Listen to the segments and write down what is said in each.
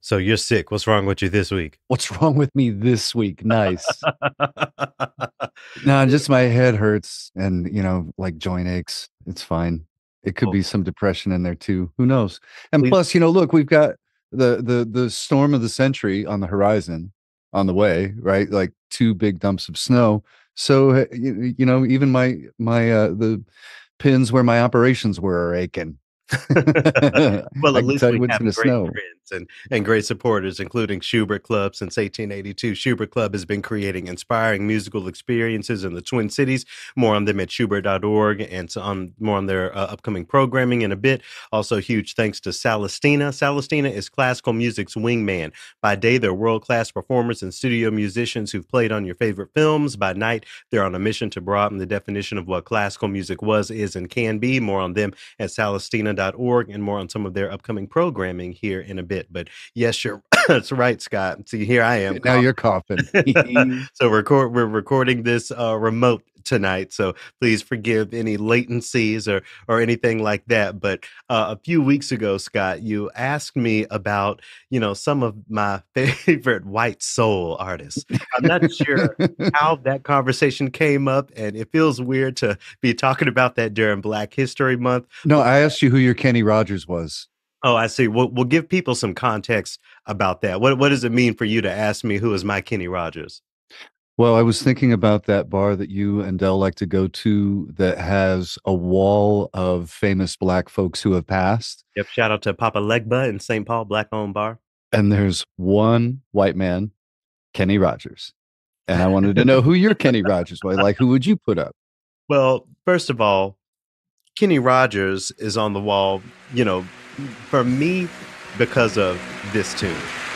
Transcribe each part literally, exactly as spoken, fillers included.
So you're sick. What's wrong with you this week? What's wrong with me this week? Nice. No, just my head hurts and, you know, like joint aches. It's fine. It could Oh, be some depression in there too. Who knows? And please. plus, you know, look, we've got the the the storm of the century on the horizon on the way, right? Like two big dumps of snow. So, uh, you, you know, even my my uh the pins where my operations were are aching. I Well, at can least tell you we what's have going to great snow. friends and, and great supporters, including Schubert Club since eighteen eighty-two. Schubert Club has been creating inspiring musical experiences in the Twin Cities. More on them at schubert dot org and so on more on their uh, upcoming programming in a bit. Also, huge thanks to Celestina. Celestina is classical music's wingman. By day, they're world-class performers and studio musicians who've played on your favorite films. By night, they're on a mission to broaden the definition of what classical music was, is, and can be. More on them at celestina dot org and more on some of their upcoming programming here in a bit. But yes, you're that's right, Scott. See, here I am. Now you're coughing. So record we're recording this uh, remote tonight, so please forgive any latencies or or anything like that. But uh, a few weeks ago, Scott, you asked me about you know some of my favorite white soul artists. I'm not sure how that conversation came up, and it feels weird to be talking about that during Black History Month. No, I asked you who your Kenny Rogers was. Oh, I see. We'll, we'll give people some context about that. What what does it mean for you to ask me who is my Kenny Rogers? Well, I was thinking about that bar that you and Dell like to go to that has a wall of famous black folks who have passed. Yep. Shout out to Papa Legba in Saint Paul, Black owned bar. And there's one white man, Kenny Rogers. And I wanted to know who your Kenny Rogers was. Like, who would you put up? Well, first of all, Kenny Rogers is on the wall, you know, for me because of this tune.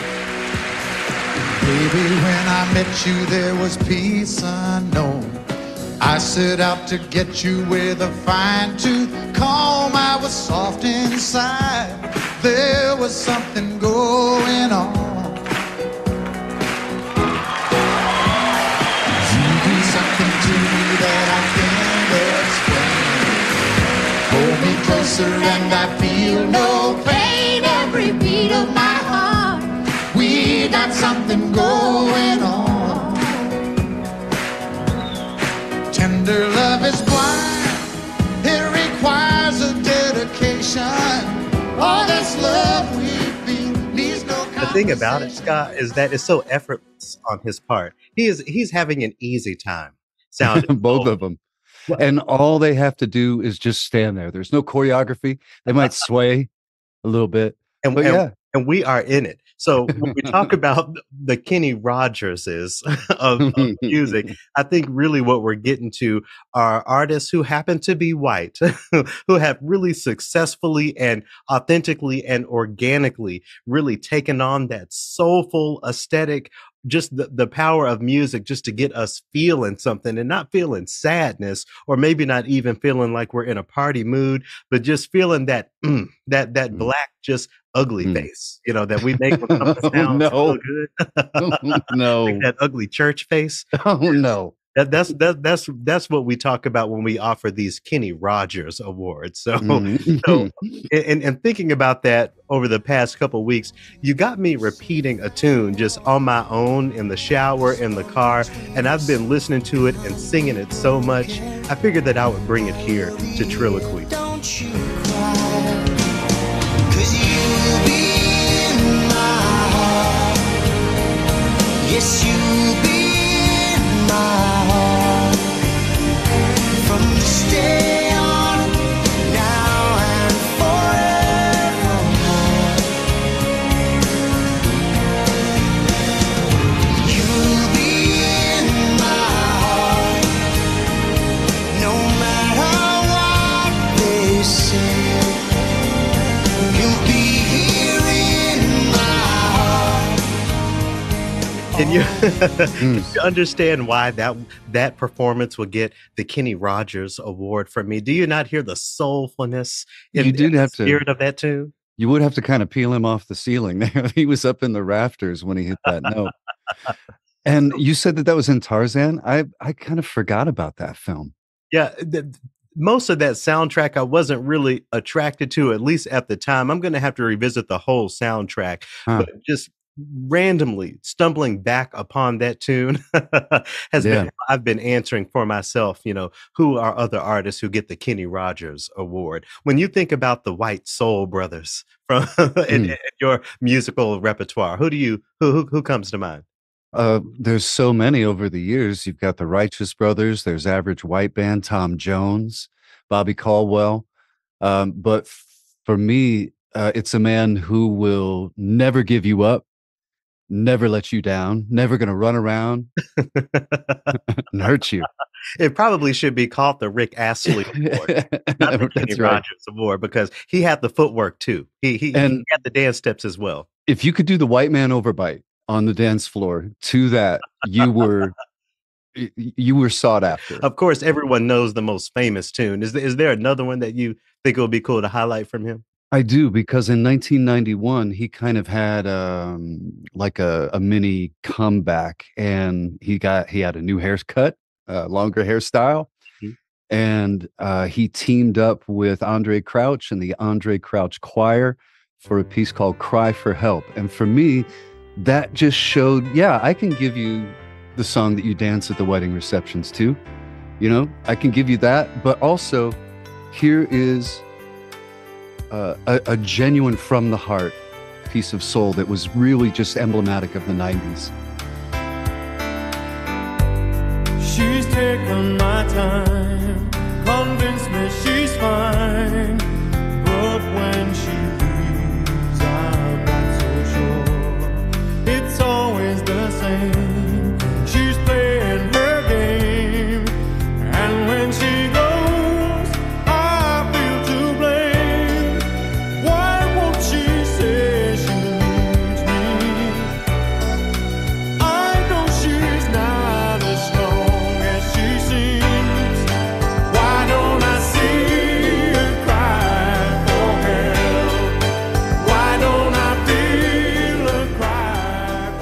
Baby, when I met you, there was peace unknown. I set out to get you with a fine tooth comb. I was soft inside. There was something going on. You do something to me that I can't explain. Hold me closer and I feel no pain. Every beat of my heart, we got something going on. Tender love is blind. It requires a dedication. All this love we feel needs no The thing about it, Scott, is that it's so effortless on his part. He is he's having an easy time sounding Both of them. And all they have to do is just stand there. There's no choreography. They might sway a little bit. And, But and, yeah. and we are in it. So when we talk about the Kenny Rogerses of, of music, I think really what we're getting to are artists who happen to be white, who have really successfully and authentically and organically really taken on that soulful aesthetic, just the, the power of music just to get us feeling something and not feeling sadness, or maybe not even feeling like we're in a party mood, but just feeling that mm, that that Mm. black just ugly Mm. face, you know, that we make when something Oh, sounds no. so good. No. Like that ugly church face. Oh, no. That, that's that, that's that's what we talk about when we offer these Kenny Rogers awards. So, Mm. so and, and thinking about that over the past couple of weeks, you got me repeating a tune just on my own in the shower, in the car, and I've been listening to it and singing it so much. I figured that I would bring it here to Triloquy. Don't you cry, 'cause you'll be in my heart. Yes, you'll be in my heart from this day on, now and forevermore. You'll be in my heart, no matter what they say. You'll be here in my heart. Can you, Mm. can you understand why that that performance will get the Kenny Rogers Award from me? Do you not hear the soulfulness in, You did in the have to- spirit of that tune? You would have to kind of peel him off the ceiling there. He was up in the rafters when he hit that note. And you said that that was in Tarzan. I I kind of forgot about that film. Yeah, th- most of that soundtrack I wasn't really attracted to, at least at the time. I'm gonna have to revisit the whole soundtrack, Huh. but just randomly stumbling back upon that tune has Yeah. been I've been answering for myself, you know, who are other artists who get the Kenny Rogers Award? When you think about the White Soul Brothers from in, Mm. in your musical repertoire, who do you who who, who comes to mind? Uh, there's so many over the years. You've got the Righteous Brothers, there's Average White Band, Tom Jones, Bobby Caldwell. Um, but f- for me, uh, it's a man who will never give you up, never let you down, never going to run around and hurt you. It probably should be called the Rick Astley Award, not the Kenny That's right. Rogers Award, because he had the footwork too. He he, he And had the dance steps as well. if you could do the white man overbite on the dance floor to that, you were y- y- you were sought after. Of course, everyone knows the most famous tune. Is there, is there another one that you think it would be cool to highlight from him? I do, because in nineteen ninety-one he kind of had um like a, a mini comeback, and he got he had a new haircut, uh, longer hairstyle, Mhm. and uh, he teamed up with Andre Crouch and the Andre Crouch Choir for a piece called "Cry for Help." And for me, that just showed, yeah, I can give you the song that you dance at the wedding receptions to. You know, I can give you that, but also here is uh, a, a genuine from the heart piece of soul that was really just emblematic of the nineties. She's taken my time, convinced me she's fine, but when she leaves, I'm not so sure. It's always the same. She's playing her game, and when she goes, I feel to blame. Why won't she say she needs me? I know she's not as strong as she seems. Why don't I see her cry for help? Why don't I feel her cry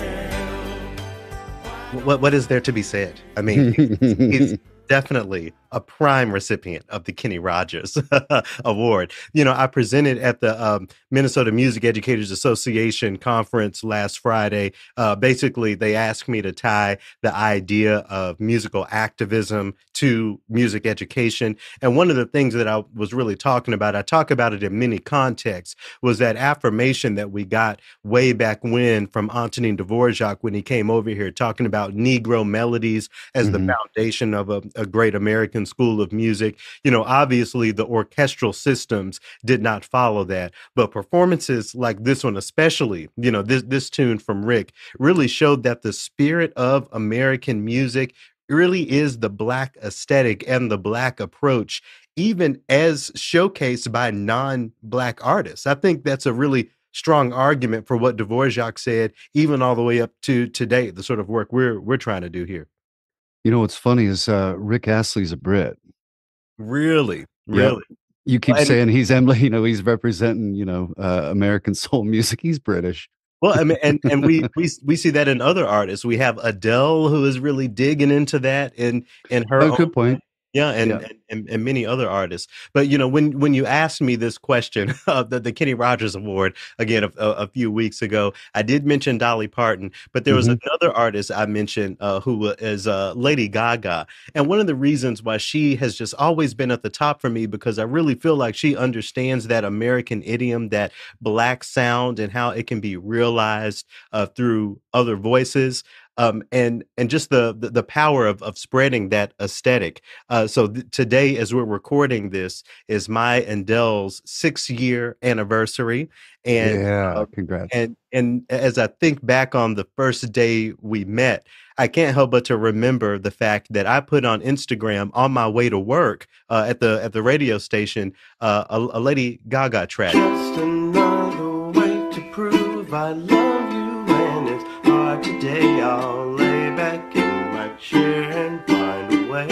for help? What what is there to be said? I mean, he's, he's definitely a prime recipient of the Kenny Rogers Award. You know, I presented at the um, Minnesota Music Educators Association conference last Friday. Uh, basically, they asked me to tie the idea of musical activism to music education. And one of the things that I was really talking about, I talk about it in many contexts, was that affirmation that we got way back when from Antonin Dvorak when he came over here talking about Negro melodies as the Mhm. foundation of a, a great American school of music. You know, obviously the orchestral systems did not follow that, but performances like this one, especially, you know, this this tune from Rick really showed that the spirit of American music really is the Black aesthetic and the Black approach, even as showcased by non-Black artists. I think that's a really strong argument for what Dvorak said, even all the way up to today, the sort of work we're we're trying to do here. You know what's funny is uh, Rick Astley's a Brit. Really, Yep. really. You keep And saying he's emblem, you know, he's representing, you know, uh, American soul music. He's British. well, I mean, and and we we we see that in other artists. We have Adele, who is really digging into that in in her Oh, own good point. yeah, and, Yeah. and and and many other artists. But you know, when when you asked me this question of the, the Kenny Rogers Award again a, a, a few weeks ago, I did mention Dolly Parton, but there was Mhm. another artist I mentioned uh, who is uh, Lady Gaga, and one of the reasons why she has just always been at the top for me because I really feel like she understands that American idiom, that Black sound, and how it can be realized uh, through other voices. Um, and and just the, the the power of of spreading that aesthetic. Uh, so th- today, as we're recording this, is my and Dell's six year anniversary, and Yeah. uh, Congrats. and and as I think back on the first day we met, I can't help but to remember the fact that I put on Instagram on my way to work uh, at the at the radio station uh, a, a Lady Gaga track. Just another way to prove I love you, and it's hard today. I'll lay back in my chair and find a way.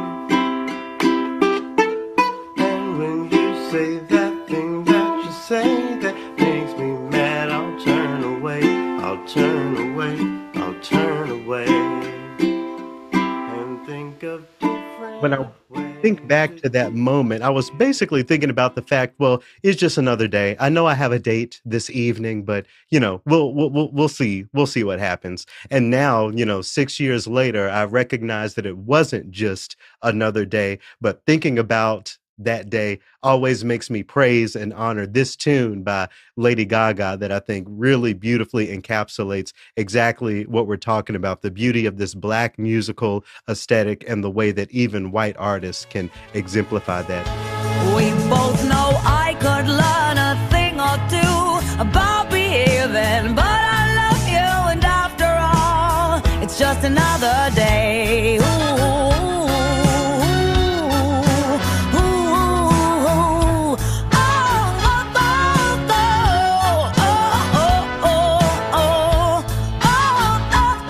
And when you say that thing that you say that makes me mad, I'll turn away, I'll turn away, I'll turn away, and think of different When I ways. think back to that moment, I was basically thinking about the fact, well, it's just another day. I know I have a date this evening, but you know, we'll we'll we'll, we'll see. We'll see what happens. And now, you know, six years later, I recognize that it wasn't just another day, but thinking about that day always makes me praise and honor this tune by Lady Gaga that I think really beautifully encapsulates exactly what we're talking about, the beauty of this black musical aesthetic and the way that even white artists can exemplify that. We both know I could learn a thing or two about behaving, but I love you, and after all, it's just another day. Ooh, ooh, ooh, ooh. Oh, oh, oh, oh, oh, oh, oh, oh,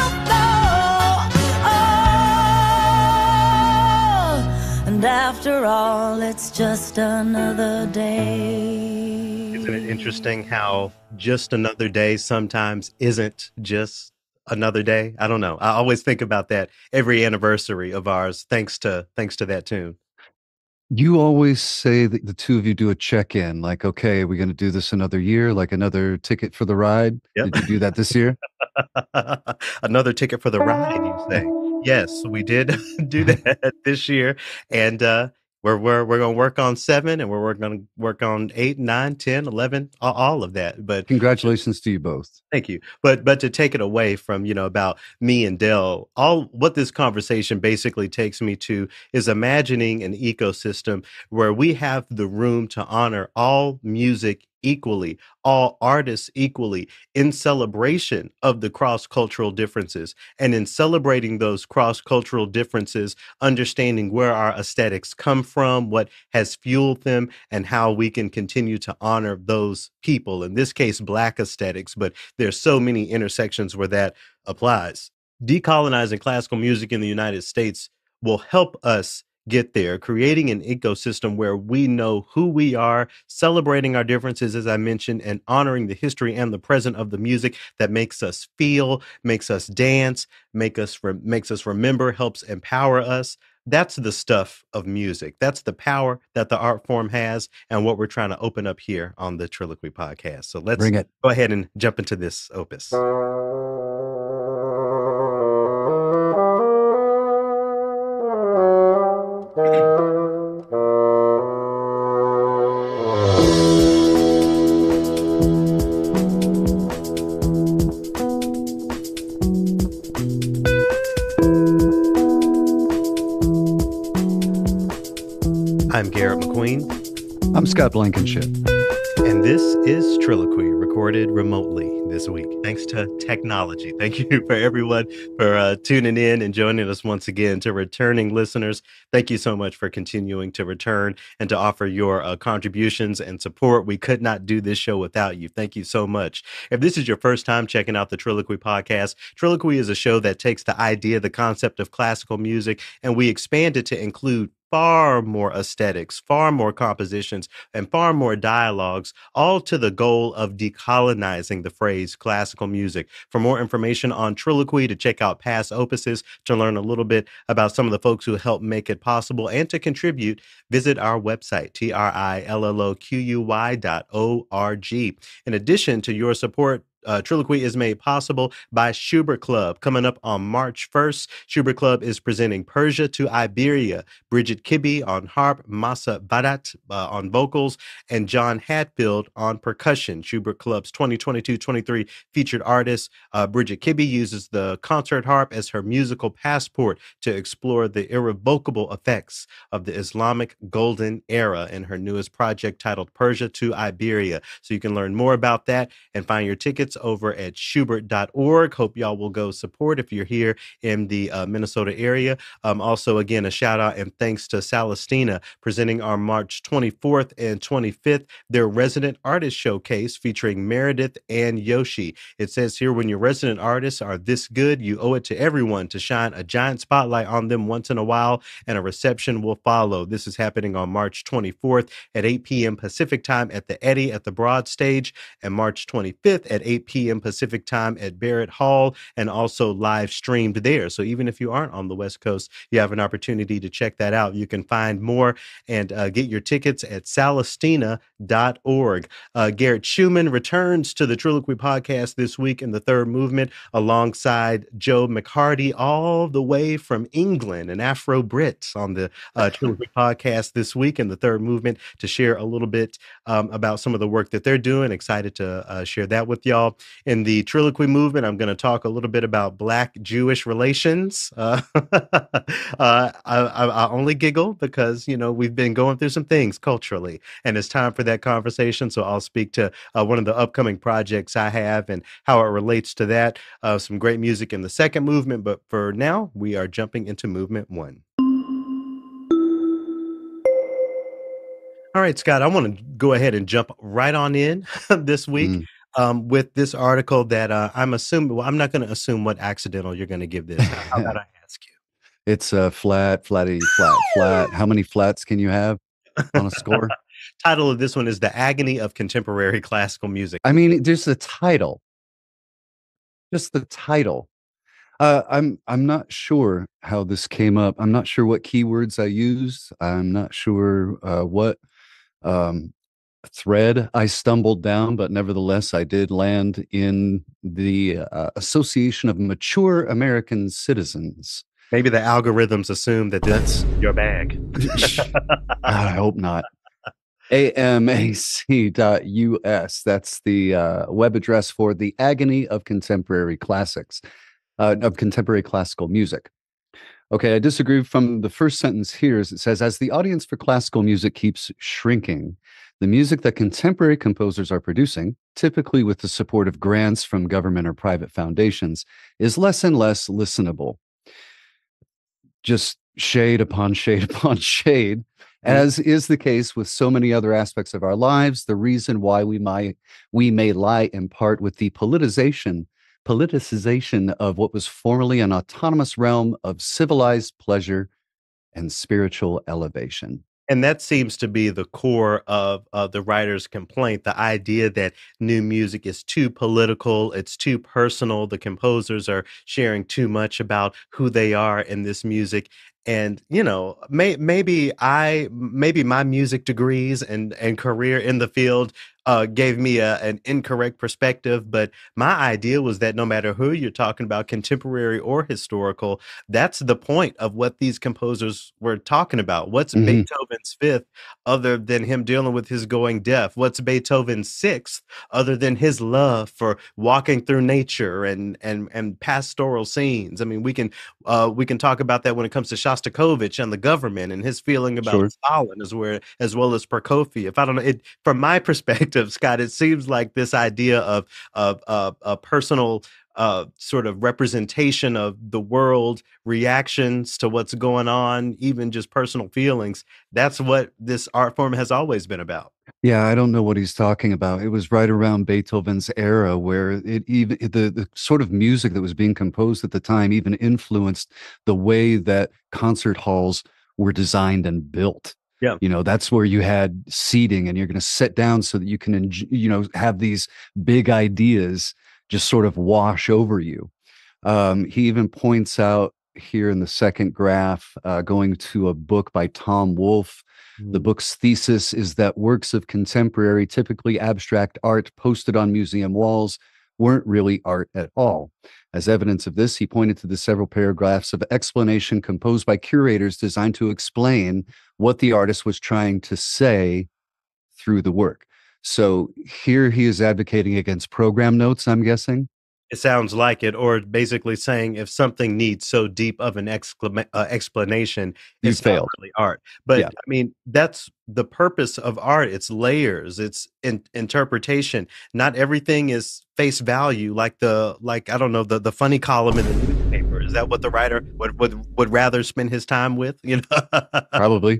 oh, oh, oh. And after all, it's just another day. Isn't it interesting how just another day sometimes isn't just another day? I don't know. I always think about that every anniversary of ours, thanks to thanks to that tune. You always say that the two of you do a check-in, like, okay, are we going to do this another year, like another ticket for the ride? Yep. Did you do that this year? Another ticket for the ride, you say? Yes, we did do that this year, and uh, we're we're we're gonna work on seven, and we're, we're gonna work on eight, nine, ten, eleven, all, all of that. But Congratulations to you both. thank you. But but to take it away from, you know, about me and Dell, all what this conversation basically takes me to is imagining an ecosystem where we have the room to honor all music equally, all artists equally, in celebration of the cross-cultural differences. And in celebrating those cross-cultural differences, understanding where our aesthetics come from, what has fueled them, and how we can continue to honor those people, in this case, Black aesthetics, but there's so many intersections where that applies. Decolonizing classical music in the United States will help us get there, creating an ecosystem where we know who we are, celebrating our differences, as I mentioned, and honoring the history and the present of the music that makes us feel, makes us dance, make us re- makes us remember, helps empower us. That's the stuff of music. That's the power that the art form has, and what we're trying to open up here on the Triloquy podcast. So let's Bring it. go ahead and jump into this opus. I'm Garrett McQueen, I'm Scott Blankenship. and this is Triloquy, recorded remotely this week, thanks to technology. Thank you for everyone for uh, tuning in and joining us once again. To returning listeners, thank you so much for continuing to return and to offer your uh, contributions and support. We could not do this show without you. Thank you so much. If this is your first time checking out the Triloquy podcast, Triloquy is a show that takes the idea, the concept of classical music, and we expand it to include far more aesthetics, far more compositions, and far more dialogues, all to the goal of decolonizing the phrase classical music. For more information on Triloquy, to check out past opuses, to learn a little bit about some of the folks who helped make it possible, and to contribute, visit our website, T R I L L O Q U Y dot O R G. In addition to your support, Uh, Triloquy is made possible by Schubert Club. Coming up on March first, Schubert Club is presenting Persia to Iberia. Bridget Kibbe on harp, Masa Badat uh, on vocals, and John Hatfield on percussion. Schubert Club's twenty twenty-two twenty-three featured artist, uh, Bridget Kibbe, uses the concert harp as her musical passport to explore the irrevocable effects of the Islamic Golden Era in her newest project titled Persia to Iberia. So you can learn more about that and find your tickets over at schubert dot org. Hope y'all will go support if you're here in the uh, Minnesota area. Um, also, again, a shout out and thanks to Celestina presenting our March twenty-fourth and twenty-fifth, their resident artist showcase featuring Meredith and Yoshi. It says here, when your resident artists are this good, you owe it to everyone to shine a giant spotlight on them once in a while, and a reception will follow. This is happening on March twenty-fourth at eight p.m. Pacific time at the Eddy at the Broad Stage, and March twenty-fifth at eight p m Pacific time at Barrett Hall, and also live streamed there. So even if you aren't on the West Coast, you have an opportunity to check that out. You can find more and uh, get your tickets at Celestina dot org. Uh, Garrett Schumann returns to the Triloquy podcast this week in the third movement alongside Joe McHardy, all the way from England, an Afro Brit on the uh, Triloquy podcast this week in the third movement to share a little bit um, about some of the work that they're doing. Excited to uh, share that with y'all. In the Triloquy movement, I'm going to talk a little bit about Black-Jewish relations. Uh, uh, I, I, I only giggle because, you know, we've been going through some things culturally, and it's time for that conversation. So I'll speak to uh, one of the upcoming projects I have and how it relates to that. Uh, some great music in the second movement, but for now, we are jumping into movement one. All right, Scott, I want to go ahead and jump right on in this week Mm. um, with this article that uh, I'm assuming, well, I'm not going to assume what accidental you're going to give this. How how about I ask you? It's a flat, flatty, flat, flat. How many flats can you have on a score? Title of this one is The Agony of Contemporary Classical Music. I mean, there's the title. Just the title. Uh, I'm I'm not sure how this came up. I'm not sure what keywords I used. I'm not sure uh, what um, thread I stumbled down, but nevertheless, I did land in the uh, Association of Mature American Citizens. Maybe the algorithms assume that this is your bag. God, I hope not. A M A C dot U S. That's the uh, web address for the agony of contemporary classics, uh, of contemporary classical music. Okay, I disagree from the first sentence here. As it says, as the audience for classical music keeps shrinking, the music that contemporary composers are producing, typically with the support of grants from government or private foundations, is less and less listenable. Just shade upon shade upon shade, as is the case with so many other aspects of our lives. The reason why we might we may lie in part with the politicization politicization of what was formerly an autonomous realm of civilized pleasure and spiritual elevation. And that seems to be the core of uh, the writer's complaint, the idea that new music is too political, it's too personal, the composers are sharing too much about who they are in this music. And, you know, may, maybe I, maybe my music degrees and, and career in the field uh, gave me a, an incorrect perspective. But my idea was that no matter who you're talking about, contemporary or historical, that's the point of what these composers were talking about. What's Mhm. Beethoven's fifth other than him dealing with his going deaf? What's Beethoven's sixth other than his love for walking through nature and and and pastoral scenes? I mean, we can uh, we can talk about that when it comes to Shostakovich and the government and his feeling about Sure. Stalin as well as well as Prokofiev. I don't know. It from my perspective, Scott, it seems like this idea of of uh, a personal uh, sort of representation of the world, reactions to what's going on, even just personal feelings. That's what this art form has always been about. Yeah, I don't know what he's talking about. It was right around Beethoven's era where it even the, the sort of music that was being composed at the time even influenced the way that concert halls were designed and built. Yeah. You know, that's where you had seating and you're going to sit down so that you can, enj- you know, have these big ideas just sort of wash over you. Um, he even points out here in the second graph, uh, going to a book by Tom Wolfe. The book's thesis is that works of contemporary, typically abstract art posted on museum walls weren't really art at all. As evidence of this, he pointed to the several paragraphs of explanation composed by curators designed to explain what the artist was trying to say through the work. So here he is advocating against program notes, I'm guessing. It sounds like it, or basically saying if something needs so deep of an exclama- uh, explanation, You it's not failed. really art. But Yeah. I mean, that's the purpose of art. It's layers, it's in- interpretation. Not everything is face value, like the like I don't know the the funny column in the newspaper. Is that what the writer would would would rather spend his time with? You know. Probably.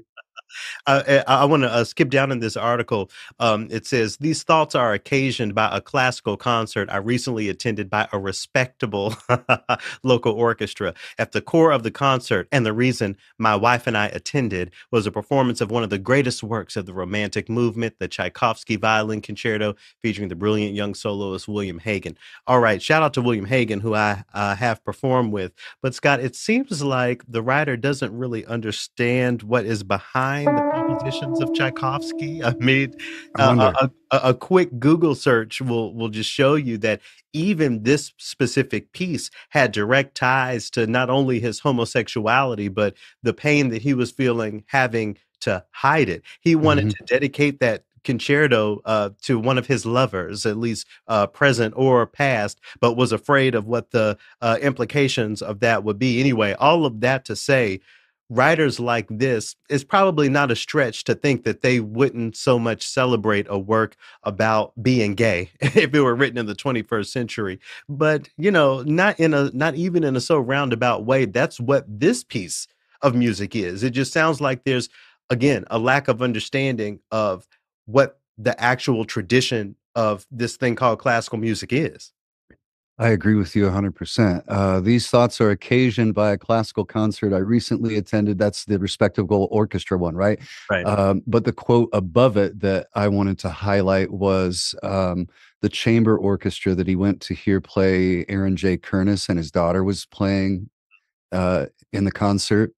Uh, eh, I, I want to uh, skip down in this article. Um, it says these thoughts are occasioned by a classical concert I recently attended by a respectable local orchestra. At the core of the concert, and the reason my wife and I attended, was a performance of one of the greatest works of the Romantic movement, the Tchaikovsky Violin Concerto, featuring the brilliant young soloist William Hagen. All right, shout out to William Hagen, who I uh, have performed with. But Scott, it seems like the writer doesn't really understand what is behind the compositions of Tchaikovsky. I mean, I uh, wonder. a, a, a quick Google search will will just show you that even this specific piece had direct ties to not only his homosexuality, but the pain that he was feeling having to hide it. He wanted Mhm. to dedicate that concerto uh, to one of his lovers, at least uh, present or past, but was afraid of what the uh, implications of that would be. Anyway, all of that to say, writers like this, is probably not a stretch to think that they wouldn't so much celebrate a work about being gay if it were written in the twenty-first century. But, you know, not in a not even in a so roundabout way. That's what this piece of music is. It just sounds like there's, again, a lack of understanding of what the actual tradition of this thing called classical music is. I agree with you one hundred percent. Uh, these thoughts are occasioned by a classical concert I recently attended. That's the Respectable Orchestra one, right? Right. Um, but the quote above it that I wanted to highlight was um, the chamber orchestra that he went to hear play Aaron J. Kernis, and his daughter was playing uh, in the concert.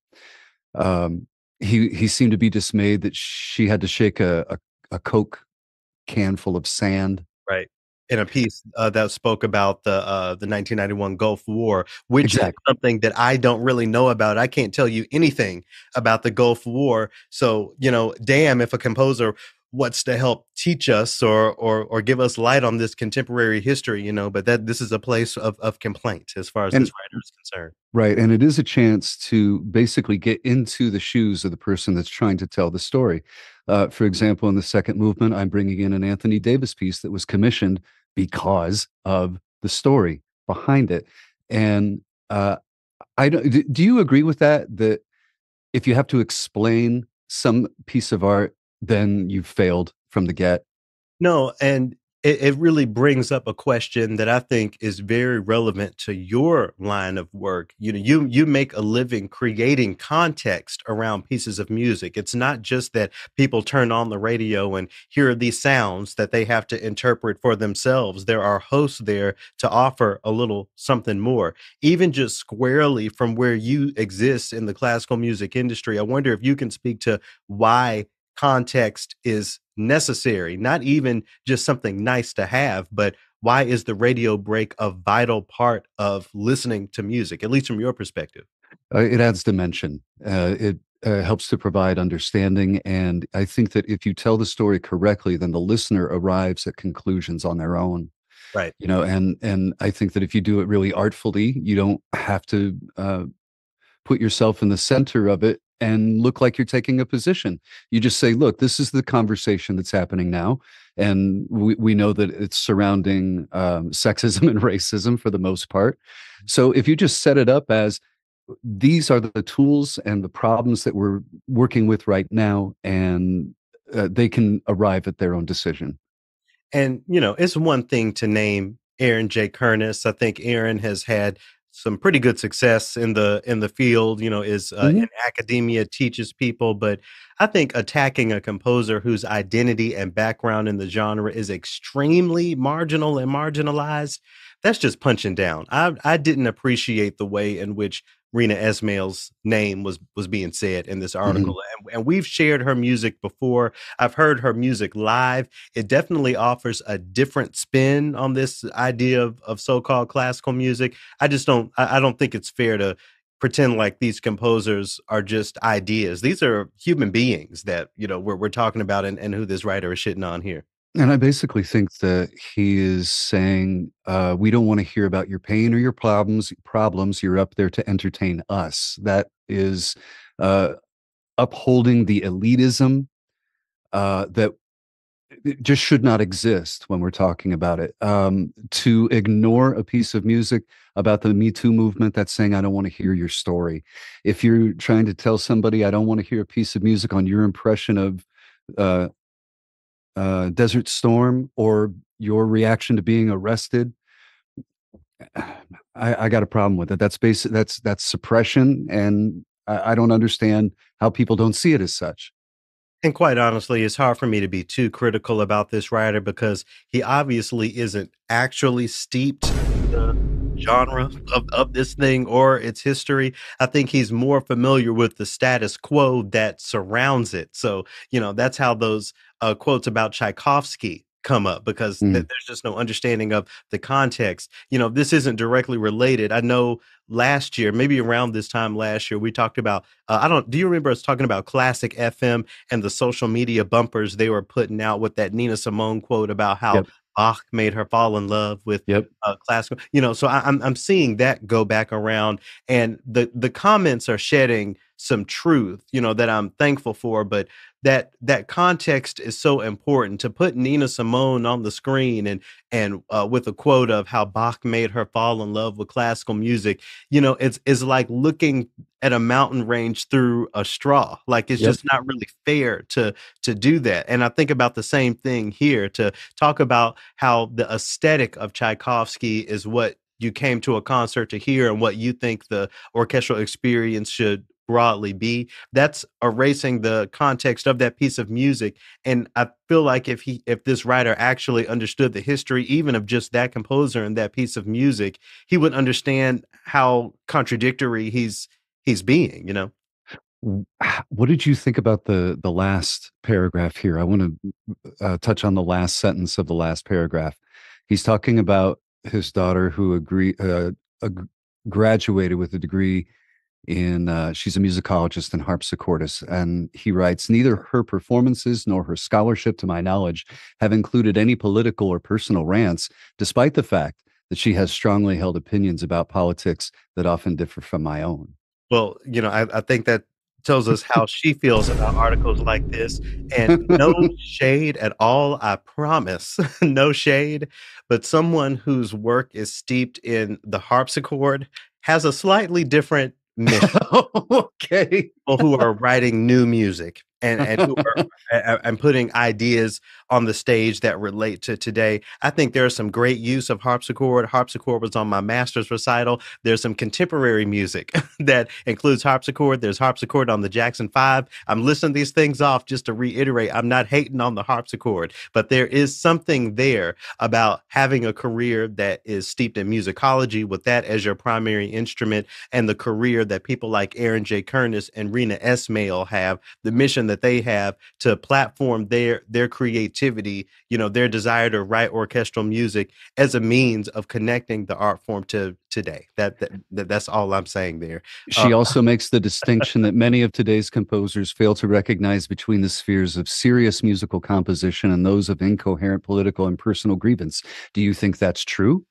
Um, he he seemed to be dismayed that she had to shake a, a, a Coke can full of sand. Right. In a piece uh, that spoke about the uh, the nineteen ninety-one Gulf War, which is Exactly. something that I don't really know about. I can't tell you anything about the Gulf War. So, you know, damn if a composer wants to help teach us or or or give us light on this contemporary history, you know, but that this is a place of of complaint as far as And this writer is concerned. right, and it is a chance to basically get into the shoes of the person that's trying to tell the story. Uh, for example, in the second movement, I'm bringing in an Anthony Davis piece that was commissioned because of the story behind it. And uh, I don't. Do do you agree with that? That if you have to explain some piece of art, then you've failed from the get. No, and it, it really brings up a question that I think is very relevant to your line of work. You know, you you make a living creating context around pieces of music. It's not just that people turn on the radio and hear these sounds that they have to interpret for themselves. There are hosts there to offer a little something more. Even just squarely from where you exist in the classical music industry, I wonder if you can speak to why context is necessary, not even just something nice to have, but why is the radio break a vital part of listening to music, at least from your perspective? Uh, it adds dimension. Uh, it uh, helps to provide understanding. And I think that if you tell the story correctly, then the listener arrives at conclusions on their own. Right. You know, and and I think that if you do it really artfully, you don't have to uh, put yourself in the center of it and look like you're taking a position. You just say, look, this is the conversation that's happening now. And we, we know that it's surrounding um, sexism and racism for the most part. So if you just set it up as these are the tools and the problems that we're working with right now, and uh, they can arrive at their own decision. And, you know, it's one thing to name Aaron J. Kernis. I think Aaron has had some pretty good success in the in the field, you know, is uh, Mhm. in academia, teaches people. But I think attacking a composer whose identity and background in the genre is extremely marginal and marginalized, that's just punching down. I I didn't appreciate the way in which Rena Esmail's name was was being said in this Mhm. article. And, and we've shared her music before. I've heard her music live. It definitely offers a different spin on this idea of, of so-called classical music. I just don't I, I don't think it's fair to pretend like these composers are just ideas. These are human beings that, you know, we're we're talking about and, and who this writer is shitting on here. And I basically think that he is saying, uh, we don't want to hear about your pain or your problems. Problems. You're up there to entertain us. That is uh, upholding the elitism uh, that it just should not exist when we're talking about it. Um, to ignore a piece of music about the Me Too movement that's saying, I don't want to hear your story. If you're trying to tell somebody, I don't want to hear a piece of music on your impression of uh, uh, Desert Storm or your reaction to being arrested, I, I got a problem with it. That's basic. That's that's suppression, and I, I don't understand how people don't see it as such. And quite honestly, it's hard for me to be too critical about this writer because he obviously isn't actually steeped in the genre of, of this thing or its history. I think he's more familiar with the status quo that surrounds it. So, you know, that's how those uh, quotes about Tchaikovsky come up because th- Mm, there's just no understanding of the context. You know, this isn't directly related. I know last year, maybe around this time last year, we talked about, uh, I don't, do you remember us talking about Classic F M and the social media bumpers they were putting out with that Nina Simone quote about how yep. Bach made her fall in love with Yep. uh, classical, you know, so I, I'm I'm seeing that go back around, and the the comments are shedding some truth, you know, that I'm thankful for. But that that context is so important to put Nina Simone on the screen and and uh, with a quote of how Bach made her fall in love with classical music. You know, it's it's like looking at a mountain range through a straw. Like it's Yep. just not really fair to to do that. And I think about the same thing here to talk about how the aesthetic of Tchaikovsky is what you came to a concert to hear and what you think the orchestral experience should broadly be. That's erasing the context of that piece of music. And I feel like if he if this writer actually understood the history even of just that composer and that piece of music, he would understand how contradictory he's he's being, you know. W- h- What did you think about the the last paragraph here? I want to uh, touch on the last sentence of the last paragraph. He's talking about his daughter who agree uh, ag- graduated with a degree in uh, she's a musicologist and harpsichordist, and he writes, neither her performances nor her scholarship to my knowledge have included any political or personal rants, despite the fact that she has strongly held opinions about politics that often differ from my own. Well, you know, I, I think that tells us how she feels about articles like this. And no shade at all, I promise. No shade. But someone whose work is steeped in the harpsichord has a slightly different mission. Okay. People who are writing new music and and who are a- and putting ideas on the stage that relate to today. I think there's some great use of harpsichord. Harpsichord was on my master's recital. There's some contemporary music that includes harpsichord. There's harpsichord on the Jackson Five. I'm listing these things off just to reiterate. I'm not hating on the harpsichord, but there is something there about having a career that is steeped in musicology with that as your primary instrument, and the career that people like Aaron J. Kernis and Rena Esmail have, the mission that they have to platform their their creativity, you know, their desire to write orchestral music as a means of connecting the art form to today. That, that, that that's all I'm saying there. She Uh, also makes the distinction that many of today's composers fail to recognize between the spheres of serious musical composition and those of incoherent political and personal grievance. Do you think that's true?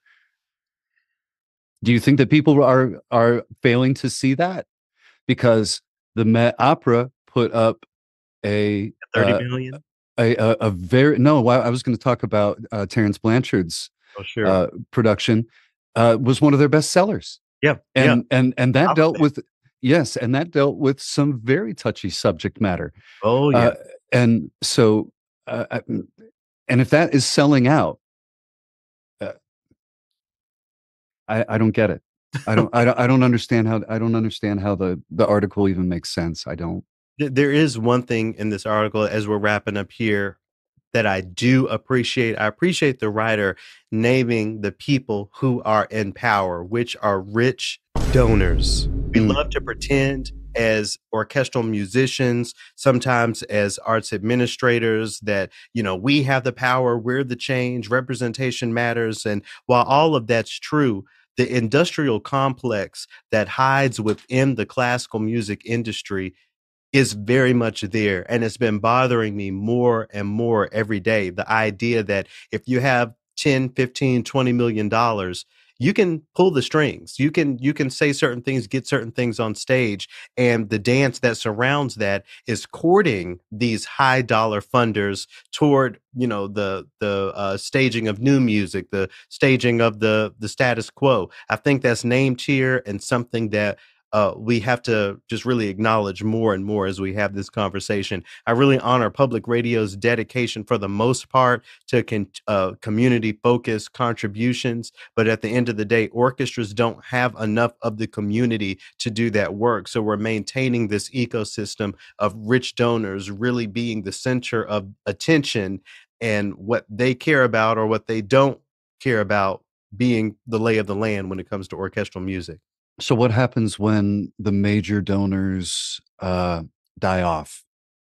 Do you think that people are are failing to see that? Because the Met Opera put up a thirty uh, million. a, a a very no. I I was going to talk about uh, Terrence Blanchard's Oh, sure. uh, production. Uh, was one of their best sellers, Yeah. Yeah. and and and that I'll dealt say. with yes, and that dealt with some very touchy subject matter. Oh, yeah. Uh, and so, uh, I- and if that is selling out, uh, I, I don't get it. I don't, I don't, I don't understand how, I don't understand how the, the article even makes sense. I don't. Th- There is one thing in this article as we're wrapping up here that I do appreciate. I appreciate the writer naming the people who are in power, which are rich donors. We Mm. love to pretend as orchestral musicians, sometimes as arts administrators, that, you know, we have the power, we're the change, representation matters. And while all of that's true, the industrial complex that hides within the classical music industry is very much there, and it's been bothering me more and more every day. The idea that if you have ten, fifteen, twenty million dollars, you can pull the strings. You can you can say certain things, get certain things on stage, and the dance that surrounds that is courting these high dollar funders toward, you know, the the uh, staging of new music, the staging of the the status quo. I think that's named here and something that uh, we have to just really acknowledge more and more as we have this conversation. I really honor public radio's dedication for the most part to con- uh, community focused contributions. But at the end of the day, orchestras don't have enough of the community to do that work. So we're maintaining this ecosystem of rich donors really being the center of attention, and what they care about or what they don't care about being the lay of the land when it comes to orchestral music. So what happens when the major donors uh, die off?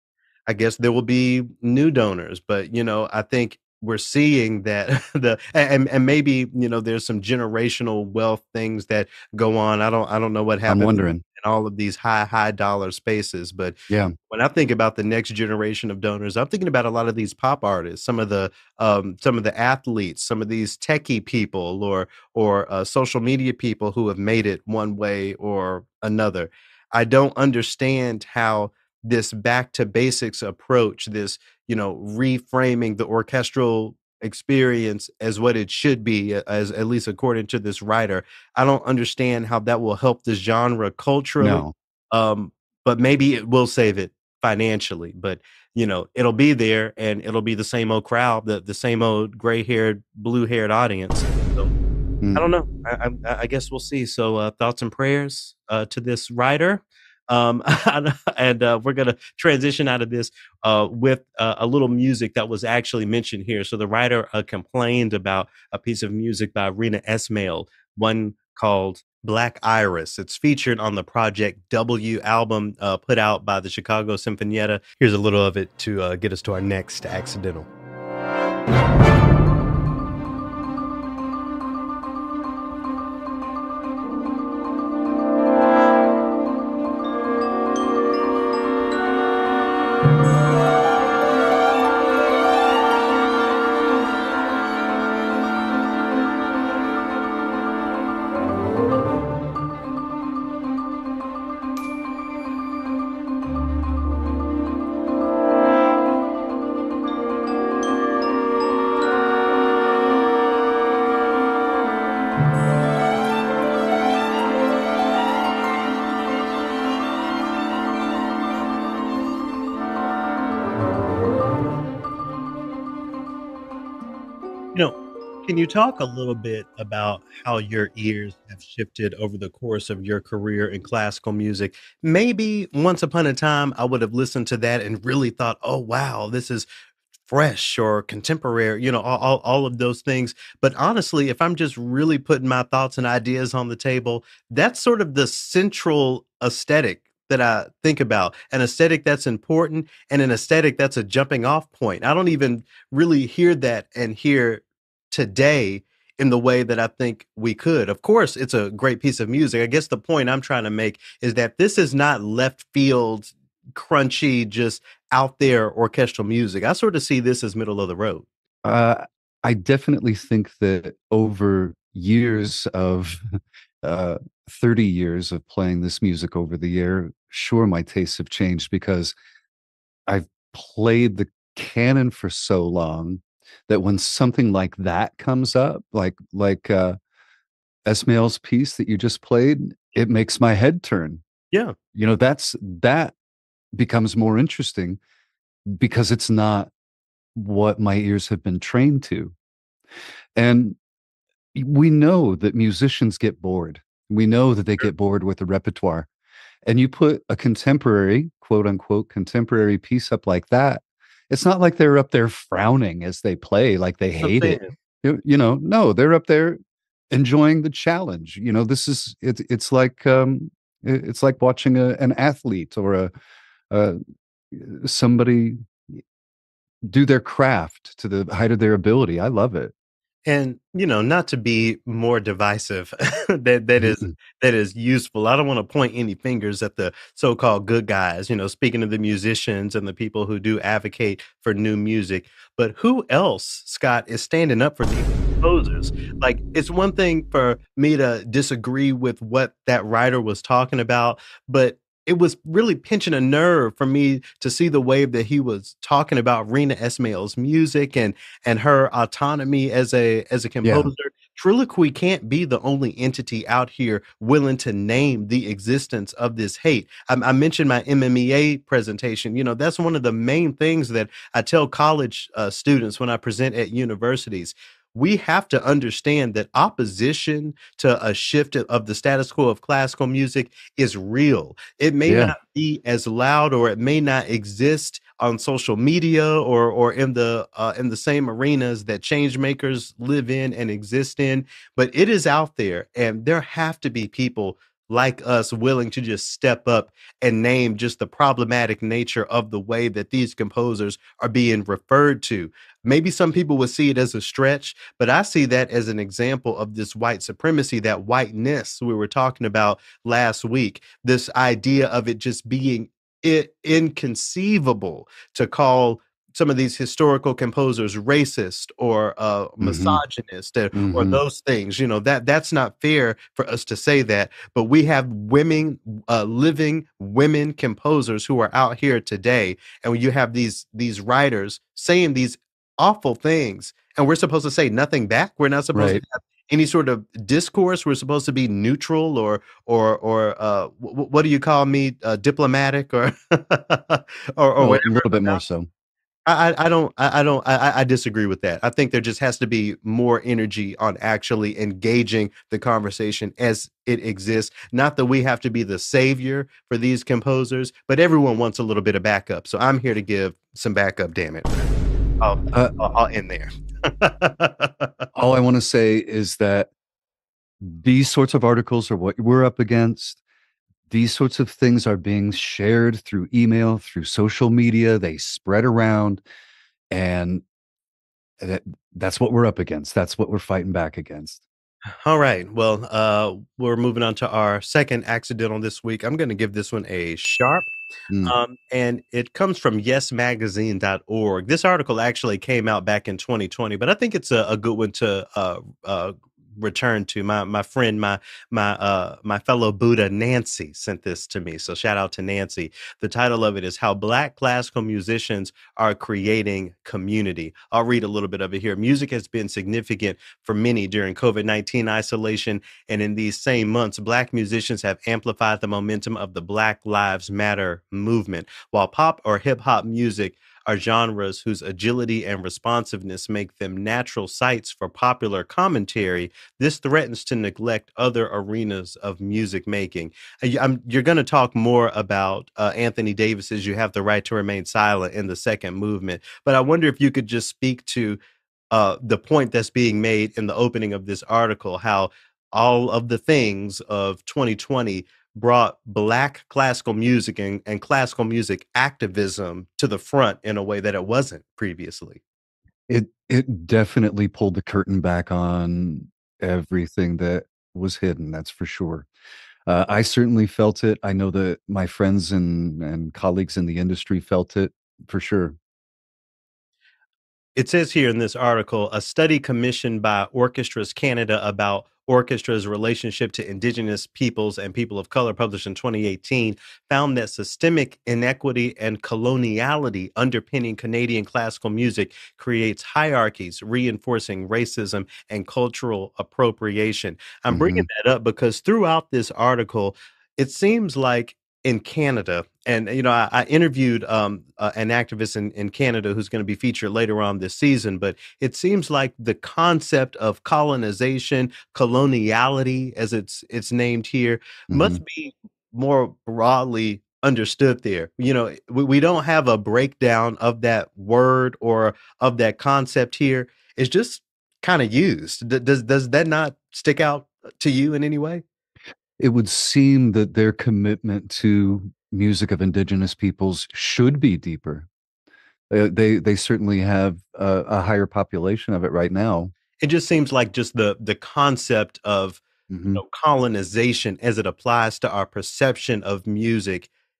I guess there will be new donors, but, you know, I think we're seeing that the and and maybe, you know, there's some generational wealth things that go on. I don't I don't know what I'm happens in wondering. all of these high, high dollar spaces, but Yeah. when I think about the next generation of donors, I'm thinking about a lot of these pop artists, some of the um, some of the athletes, some of these techie people, or or uh, social media people who have made it one way or another. I don't understand how this back to basics approach, this, you know, reframing the orchestral experience as what it should be, a- as at least according to this writer. I don't understand how that will help the genre culturally. No. Um, but maybe it will save it financially. But, you know, it'll be there and it'll be the same old crowd, the the same old gray-haired, blue-haired audience. So I don't Mm. know. I I, I guess we'll see. So uh, thoughts and prayers uh, to this writer. Um, and uh, we're gonna transition out of this uh, with uh, a little music that was actually mentioned here. So the writer uh, complained about a piece of music by Rena Esmail, one called Black Iris. It's featured on the Project W album uh, put out by the Chicago Sinfonietta. Here's a little of it to uh, get us to our next accidental. You know, can you talk a little bit about how your ears have shifted over the course of your career in classical music? Maybe once upon a time, I would have listened to that and really thought, oh, wow, this is fresh or contemporary, you know, all, all, all of those things. But honestly, if I'm just really putting my thoughts and ideas on the table, that's sort of the central aesthetic that I think about, an aesthetic that's important and an aesthetic that's a jumping off point. I don't even really hear that and hear today in the way that I think we could. Of course, it's a great piece of music. I guess the point I'm trying to make is that this is not left field, crunchy, just out there orchestral music. I sort of see this as middle of the road. Uh, I definitely think that over years of uh, thirty years of playing this music over the year, sure, my tastes have changed because I've played the canon for so long that when something like that comes up, like like uh, Esmail's piece that you just played, it makes my head turn. Yeah. You know, that's that becomes more interesting because it's not what my ears have been trained to. And we know that musicians get bored. We know that they get bored with the repertoire. And you put a contemporary, quote unquote, contemporary piece up like that, it's not like they're up there frowning as they play, like they That's what I'm hate it. saying. You you know, no, they're up there enjoying the challenge. You know, this is it's it's like um it- it's like watching a, an athlete or a, a somebody do their craft to the height of their ability. I love it. And, you know, not to be more divisive, that that is Mhm. that is useful. I don't want to point any fingers at the so-called good guys, you know, speaking of the musicians and the people who do advocate for new music. But who else, Scott, is standing up for these composers. Like, it's one thing for me to disagree with what that writer was talking about, but it was really pinching a nerve for me to see the way that he was talking about Rena Esmail's music and and her autonomy as a as a Yeah. composer. Trilloquy can't be the only entity out here willing to name the existence of this hate. I, I mentioned my M M E A presentation. You know, that's one of the main things that I tell college uh, students when I present at universities. We have to understand that opposition to a shift of the status quo of classical music is real. It may Yeah. not be as loud, or it may not exist on social media or or in the uh, in the same arenas that change makers live in and exist in, but it is out there, and there have to be people like us willing to just step up and name just the problematic nature of the way that these composers are being referred to. Maybe some people would see it as a stretch, but I see that as an example of this white supremacy, that whiteness we were talking about last week, this idea of it just being i- inconceivable to call some of these historical composers racist or uh, hmm misogynist, uh, or hmm those things. You know, that that's not fair for us to say that. But we have women, uh, living women composers who are out here today, and when you have these these writers saying these awful things, and we're supposed to say nothing back. We're not supposed Right. to have any sort of discourse. We're supposed to be neutral, or or or uh, w- what do you call me, uh, diplomatic, or or or Well, a whatever. little bit more so. I, I I don't I, I don't I, I I disagree with that. I think there just has to be more energy on actually engaging the conversation as it exists. Not that we have to be the savior for these composers, but everyone wants a little bit of backup. So I'm here to give some backup. Damn it! I'll Uh, I'll, I'll end there. all I want to say is that these sorts of articles are what we're up against. These sorts of things are being shared through email, through social media. They spread around, and that, that's what we're up against. That's what we're fighting back against. All right. Well, uh, we're moving on to our second accidental this week. I'm going to give this one a sharp. Mm. Um, and it comes from yes magazine dot org. This article actually came out back in twenty twenty, but I think it's a, a good one to uh, uh, return to. My my friend, my my uh, my fellow Buddha Nancy sent this to me. So shout out to Nancy. The title of it is How Black Classical Musicians Are Creating Community. I'll read a little bit of it here. Music has been significant for many during COVID nineteen isolation, and in these same months, Black musicians have amplified the momentum of the Black Lives Matter movement. While pop or hip hop music are genres whose agility and responsiveness make them natural sites for popular commentary, this threatens to neglect other arenas of music making. Uh, y- I'm- you're going to talk more about uh, Anthony Davis's You Have the Right to Remain Silent in the second movement, but I wonder if you could just speak to uh, the point that's being made in the opening of this article, how all of the things of twenty twenty brought Black classical music and, and classical music activism to the front in a way that it wasn't previously. It it definitely pulled the curtain back on everything that was hidden. That's for sure. Uh, I certainly felt it. I know that my friends and and colleagues in the industry felt it for sure. It says here in this article, a study commissioned by Orchestras Canada about orchestras' relationship to Indigenous peoples and people of color, published in twenty eighteen, found that systemic inequity and coloniality underpinning Canadian classical music creates hierarchies, reinforcing racism and cultural appropriation. I'm bringing hmm that up because throughout this article, it seems like in Canada, and you know, I, I interviewed um, uh, an activist in, in Canada who's going to be featured later on this season, but it seems like the concept of colonization, coloniality, as it's it's named here, hmm must be more broadly understood there. You know, we, we don't have a breakdown of that word or of that concept here. It's just kind of used. D- Does does that not stick out to you in any way? It would seem that their commitment to music of indigenous peoples should be deeper. Uh, they they certainly have a, a higher population of it right now. It just seems like just the the concept of, you hmm know, colonization as it applies to our perception of music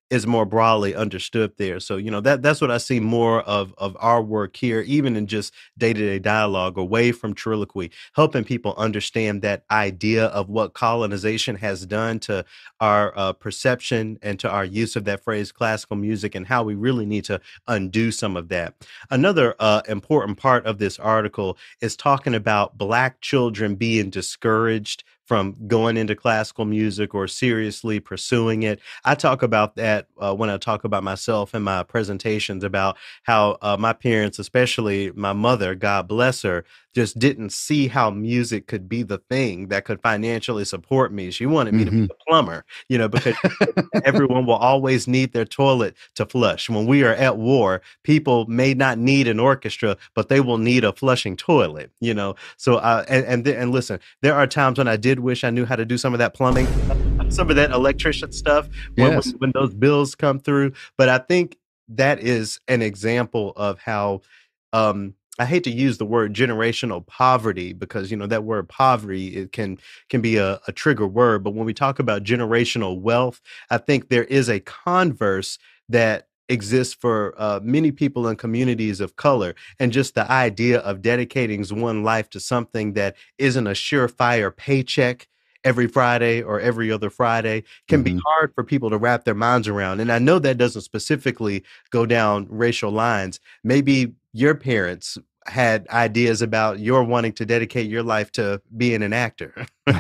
is more broadly understood there. So, you know, that that's what I see more of of our work here, even in just day-to-day dialogue, away from Triloquy, helping people understand that idea of what colonization has done to our uh, perception and to our use of that phrase classical music, and how we really need to undo some of that. Another uh, important part of this article is talking about Black children being discouraged from going into classical music or seriously pursuing it. I talk about that uh, when I talk about myself in my presentations, about how uh, my parents, especially my mother, God bless her, just didn't see how music could be the thing that could financially support me. She wanted me to be hmm a plumber, you know, because everyone will always need their toilet to flush. When we are at war, people may not need an orchestra, but they will need a flushing toilet, you know. So, uh, and and, th- and listen, there are times when I did wish I knew how to do some of that plumbing, some of that electrician stuff when, when Yes. when those bills come through. But I think that is an example of how, um, I hate to use the word generational poverty, because you know that word poverty, it can can be a, a trigger word. But when we talk about generational wealth, I think there is a converse that exists for uh, many people in communities of color, and just the idea of dedicating one life to something that isn't a surefire paycheck every Friday or every other Friday can be hmm hard for people to wrap their minds around. And I know that doesn't specifically go down racial lines. Maybe your parents had ideas about your wanting to dedicate your life to being an actor.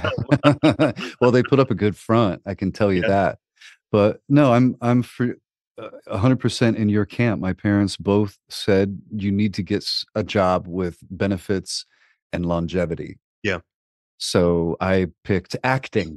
Well, they put up a good front, I can tell you Yeah. that. But no, I'm I'm for uh, one hundred percent in your camp. My parents both said you need to get s- a job with benefits and longevity. Yeah. So I picked acting.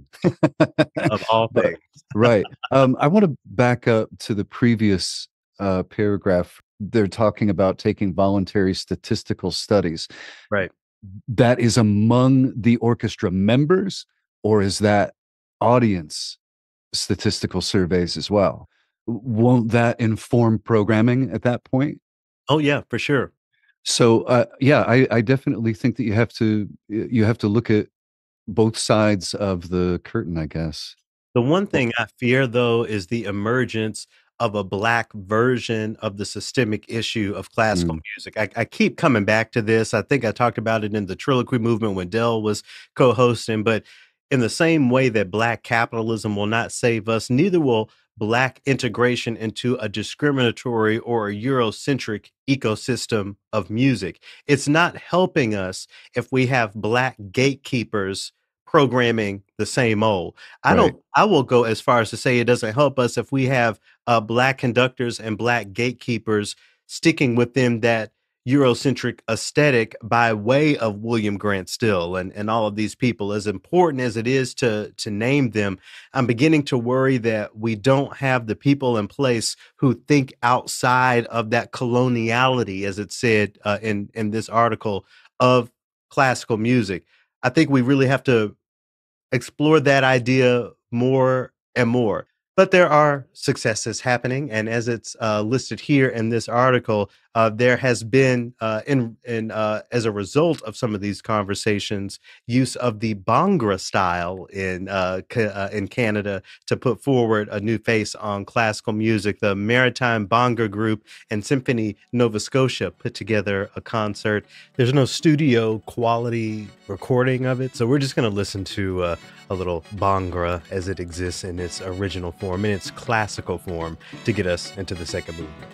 Of all But things. right. Um, I want to back up to the previous uh, paragraph. They're talking about taking voluntary statistical studies. Right. That is among the orchestra members, or is that audience statistical surveys as well? Won't that inform programming at that point? Oh yeah, for sure. So, uh, yeah, I, I definitely think that you have to you have to look at both sides of the curtain, I guess. The one Well, thing I fear, though, is the emergence of a Black version of the systemic issue of classical mm, music. I, I keep coming back to this. I think I talked about it in the Triloquy movement when Dell was co hosting, but in the same way that Black capitalism will not save us, neither will Black integration into a discriminatory or a Eurocentric ecosystem of music. It's not helping us if we have Black gatekeepers programming the same old. I right. don't I will go as far as to say it doesn't help us if we have uh, Black conductors and Black gatekeepers sticking within that Eurocentric aesthetic by way of William Grant Still and, and all of these people. As important as it is to to name them, I'm beginning to worry that we don't have the people in place who think outside of that coloniality, as it said uh, in in this article, of classical music. I think we really have to explore that idea more and more. But there are successes happening, and as it's uh, listed here in this article, uh, there has been, uh, in in uh, as a result of some of these conversations, use of the Bhangra style in uh, ca- uh, in Canada to put forward a new face on classical music. The Maritime Bhangra Group and Symphony Nova Scotia put together a concert. There's no studio quality recording of it, so we're just going to listen to uh, a little Bhangra as it exists in its original form, in its classical form, to get us into the second movement.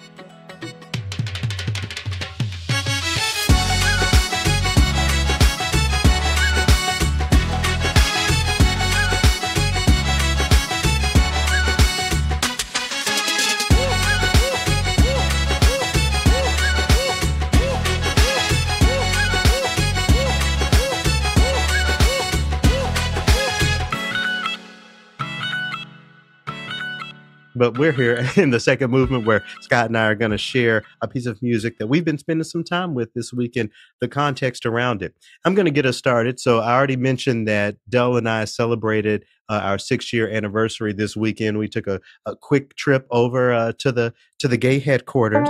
But we're here in the second movement where Scott and I are going to share a piece of music that we've been spending some time with this week and the context around it. I'm going to get us started. So I already mentioned that Dell and I celebrated uh, our six-year anniversary this weekend. We took a, a quick trip over uh, to the to the gay headquarters.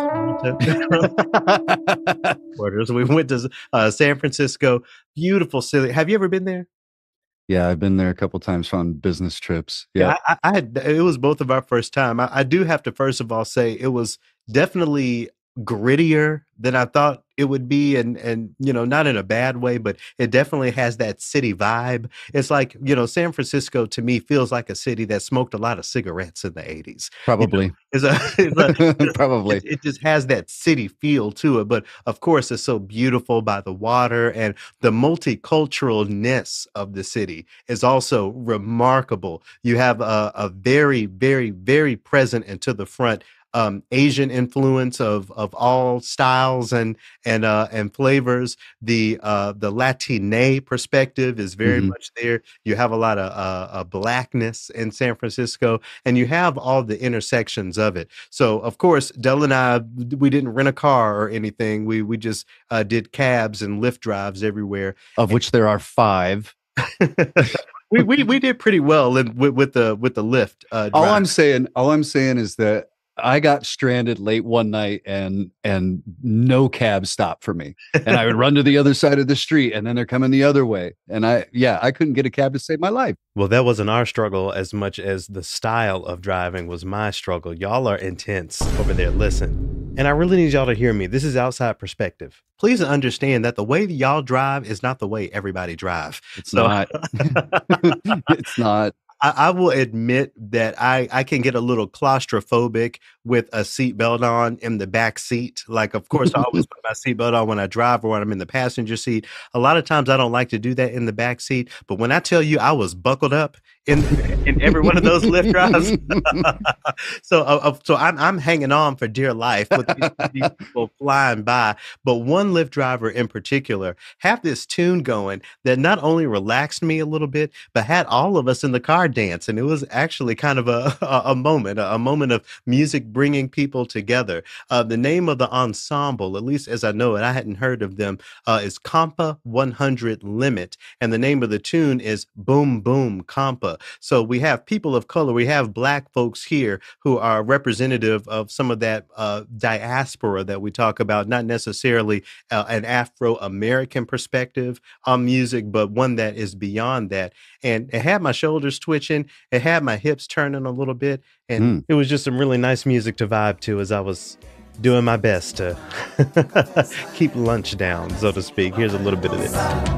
Quarters. We went to uh, San Francisco. Beautiful city. Have you ever been there? Yeah, I've been there a couple times on business trips. Yeah, Yeah. I, I had it was both of our first time. I, I do have to first of all say it was definitely grittier than I thought it would be, and and you know, not in a bad way, but it definitely has that city vibe. It's like, you know, San Francisco to me feels like a city that smoked a lot of cigarettes in the eighties. You know, Probably. it's a, it's a it, Probably. it just has that city feel to it. But of course, it's so beautiful by the water, and the multiculturalness of the city is also remarkable. You have a, a very, very, very present and to the front um, Asian influence of of all styles and and uh, and flavors. The uh, the Latine perspective is very Mhm. much there. You have a lot of uh, uh, blackness in San Francisco, and you have all the intersections of it. So, of course, Dell and I, we didn't rent a car or anything. We we just uh, did cabs and Lyft drives everywhere. Of which there are five. we, we we did pretty well in, with, with the with the Lyft uh, All drive. I'm saying, all I'm saying is that I got stranded late one night and and no cab stopped for me. And I would run to the other side of the street and then they're coming the other way. And I yeah, I couldn't get a cab to save my life. Well, that wasn't our struggle as much as the style of driving was my struggle. Y'all are intense over there. Listen, and I really need y'all to hear me. This is outside perspective. Please understand that the way that y'all drive is not the way everybody drive. It's So- not. It's not. I, I will admit that I, I can get a little claustrophobic with a seatbelt on in the back seat. Like, of course, I always put my seatbelt on when I drive or when I'm in the passenger seat. A lot of times I don't like to do that in the back seat. But when I tell you I was buckled up in in every one of those Lyft drives, so uh, uh, so I'm I'm hanging on for dear life with these, these people flying by. But one Lyft driver in particular had this tune going that not only relaxed me a little bit, but had all of us in the car dance. And it was actually kind of a, a, a moment, a, a moment of music bringing people together. Uh, the name of the ensemble, at least as I know it, I hadn't heard of them, uh, is Compa one hundred Limit. And the name of the tune is Boom Boom Compa. So we have people of color, we have Black folks here who are representative of some of that uh, diaspora that we talk about, not necessarily uh, an Afro-American perspective on music, but one that is beyond that. And it had my shoulders twitching, it had my hips turning a little bit, and Mm. it was just some really nice music to vibe to as I was doing my best to keep lunch down, so to speak. Here's a little bit of this.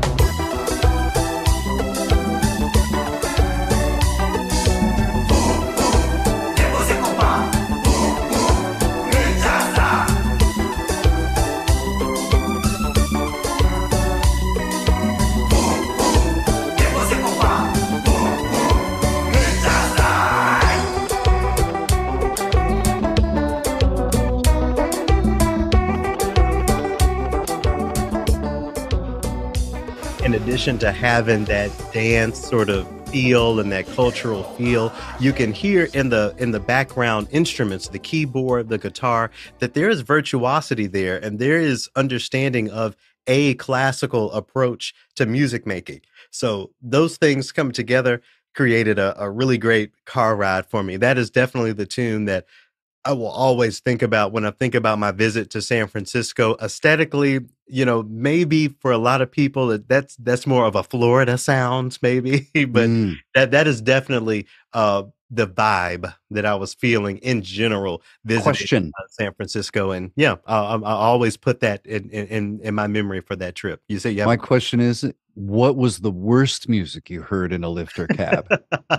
In addition to having that dance sort of feel and that cultural feel, you can hear in the in the background instruments, the keyboard, the guitar, that there is virtuosity there and there is understanding of a classical approach to music making. So those things come together, created a, a really great car ride for me. That is definitely the tune that I will always think about when I think about my visit to San Francisco. Aesthetically, you know, maybe for a lot of people that that's that's more of a Florida sound, maybe, but Mm. that that is definitely uh, the vibe that I was feeling in general visiting Question. uh, San Francisco. And yeah, I, I I always put that in, in in my memory for that trip. You say, yeah. My question is, what was the worst music you heard in a Lyft or cab?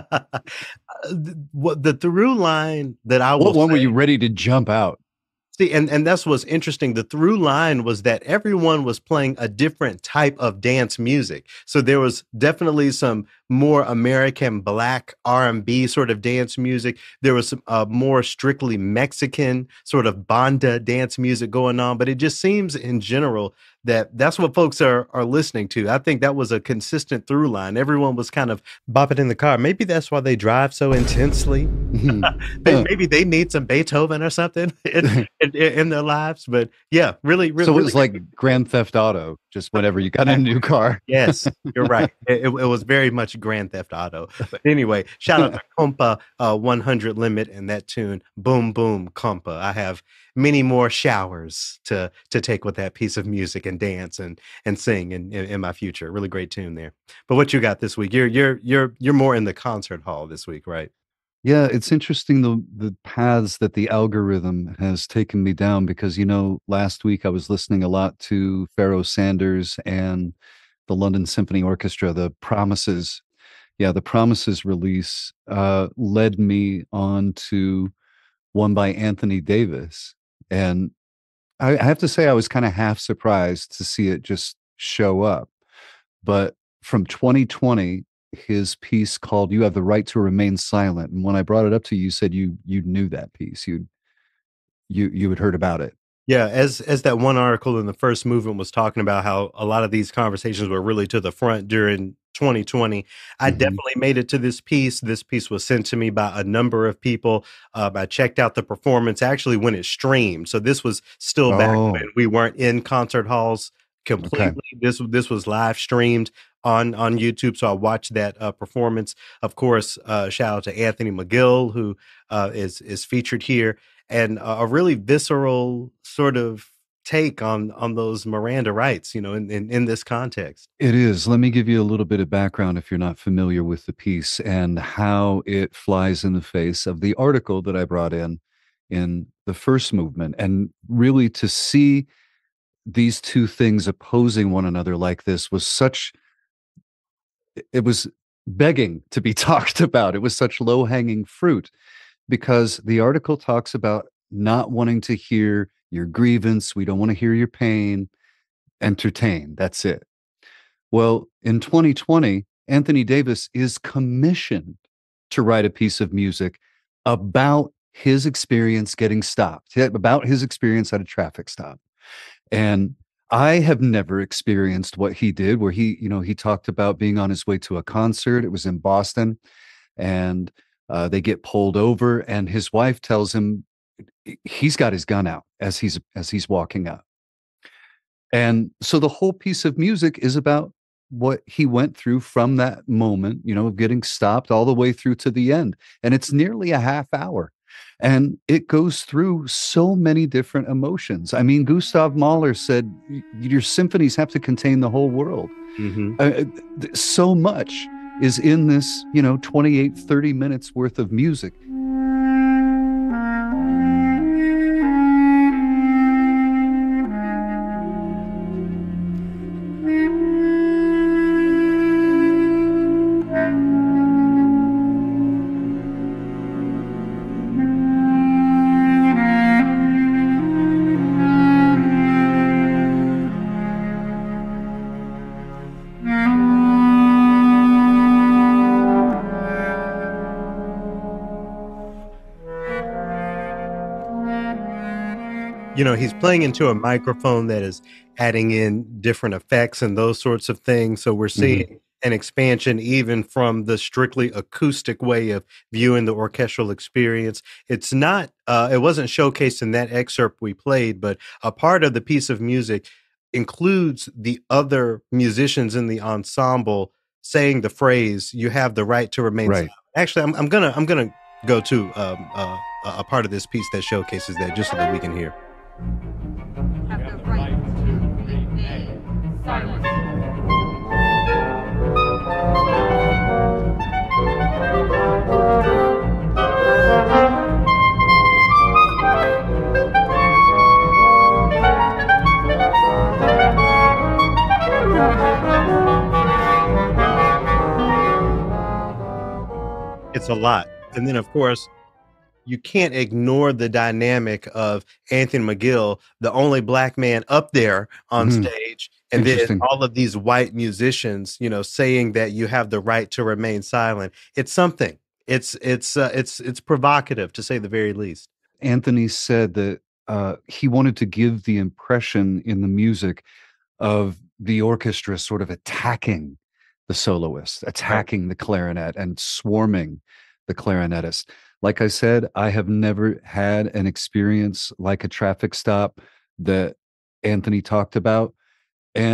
What the through line that I will What one were say- you ready to jump out? See, and, and that's what's interesting. The through line was that everyone was playing a different type of dance music. So there was definitely some more American Black R and B sort of dance music. There was some uh, more strictly Mexican sort of banda dance music going on. But it just seems in general that that's what folks are are listening to. I think that was a consistent through line. Everyone was kind of bopping in the car. Maybe that's why they drive so intensely. Maybe, Huh. maybe they need some Beethoven or something in, in, in their lives. But yeah, really, really. So it really was like Grand Theft Auto, just whenever you got a new car. Yes, you're right. It, it was very much Grand Theft Auto. But anyway, shout out to Compa uh, one hundred Limit and that tune, Boom Boom Compa. I have many more showers to to take with that piece of music and dance and and sing in, in, in my future. Really great tune there. But what you got this week? You're you're you're you're more in the concert hall this week, right? Yeah, it's interesting the the paths that the algorithm has taken me down because you know last week I was listening a lot to Pharoah Sanders and the London Symphony Orchestra, the Promises. Yeah, the Promises release uh, led me on to one by Anthony Davis, and I, I have to say I was kind of half surprised to see it just show up. But from twenty twenty, his piece called "You Have the Right to Remain Silent," and when I brought it up to you, you said you you knew that piece, you you you had heard about it. Yeah, as as that one article in the first movement was talking about how a lot of these conversations were really to the front during twenty twenty. I Mhm. definitely made it to this piece. This piece was sent to me by a number of people. Um, I checked out the performance actually when it streamed. So this was still back Oh, when we weren't in concert halls okay. completely. This this was live streamed on on YouTube. So I watched that uh, performance. Of course, uh, shout out to Anthony McGill who uh, is is featured here, and a a really visceral sort of take on on those Miranda rights, you know, in in, in this context. It is. Let me give you a little bit of background if you're not familiar with the piece and how it flies in the face of the article that I brought in in the first movement. And really to see these two things opposing one another like this was such, it was begging to be talked about. It was such low hanging fruit because the article talks about not wanting to hear your grievance. We don't want to hear your pain. Entertain. That's it. Well, in twenty twenty, Anthony Davis is commissioned to write a piece of music about his experience getting stopped, yeah, about his experience at a traffic stop. And I have never experienced what he did, where he, you know, he talked about being on his way to a concert. It was in Boston, and uh, they get pulled over, and his wife tells him he's got his gun out as he's as he's walking up. And so the whole piece of music is about what he went through from that moment, you know, of getting stopped all the way through to the end. And it's nearly a half hour. And it goes through so many different emotions. I mean, Gustav Mahler said, "Y- your symphonies have to contain the whole world." Hmm. Uh, th- so much is in this, you know, twenty-eight, thirty minutes worth of music. You know, he's playing into a microphone that is adding in different effects and those sorts of things. So we're Mhm. seeing an expansion even from the strictly acoustic way of viewing the orchestral experience. It's not, uh, it wasn't showcased in that excerpt we played, but a part of the piece of music includes the other musicians in the ensemble saying the phrase, "You have the right to remain Right. silent." Actually, I'm, I'm gonna I'm gonna go to um, uh, a a part of this piece that showcases that just so that we can hear. Have the right to remain silent. It's a lot. And then, of course, you can't ignore the dynamic of Anthony McGill, the only black man up there on Mhm. stage, and then Interesting. all of these white musicians, you know, saying that you have the right to remain silent. It's something. It's it's uh, it's it's provocative to say the very least. Anthony said that uh, he wanted to give the impression in the music of the orchestra sort of attacking the soloist, attacking the clarinet, and swarming the clarinetist. Like I said, I have never had an experience like a traffic stop that Anthony talked about. And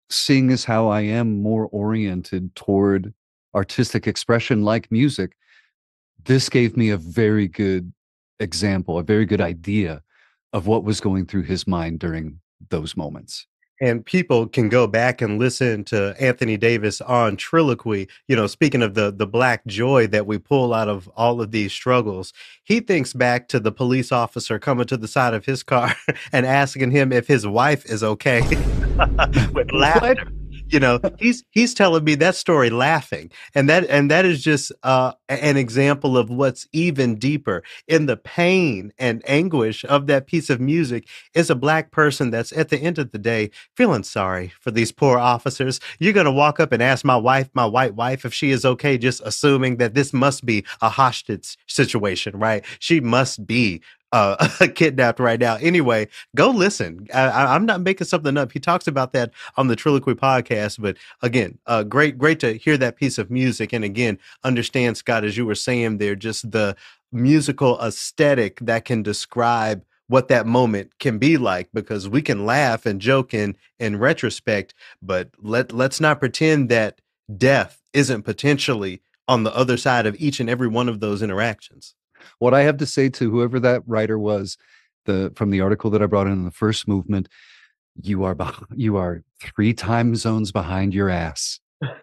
seeing as how I am more oriented toward artistic expression like music, this gave me a very good example, a very good idea of what was going through his mind during those moments. And people can go back and listen to Anthony Davis on Triloquy. You know, speaking of the the black joy that we pull out of all of these struggles, he thinks back to the police officer coming to the side of his car and asking him if his wife is okay with laughter. You know, he's he's telling me that story laughing, and that and that is just uh, an example of what's even deeper in the pain and anguish of that piece of music. Is a black person that's at the end of the day feeling sorry for these poor officers. You're gonna walk up and ask my wife, my white wife, if she is okay, just assuming that this must be a hostage situation, right? She must be uh kidnapped right now. Anyway, go listen. I, I- I'm not making something up. He talks about that on the Triloquy podcast. But again, uh, great, great to hear that piece of music. And again, understand, Scott, as you were saying there, just the musical aesthetic that can describe what that moment can be like, because we can laugh and joke in in retrospect, but let let's not pretend that death isn't potentially on the other side of each and every one of those interactions. What I have to say to whoever that writer was, the from the article that I brought in the first movement, you are beh- you are three time zones behind your ass.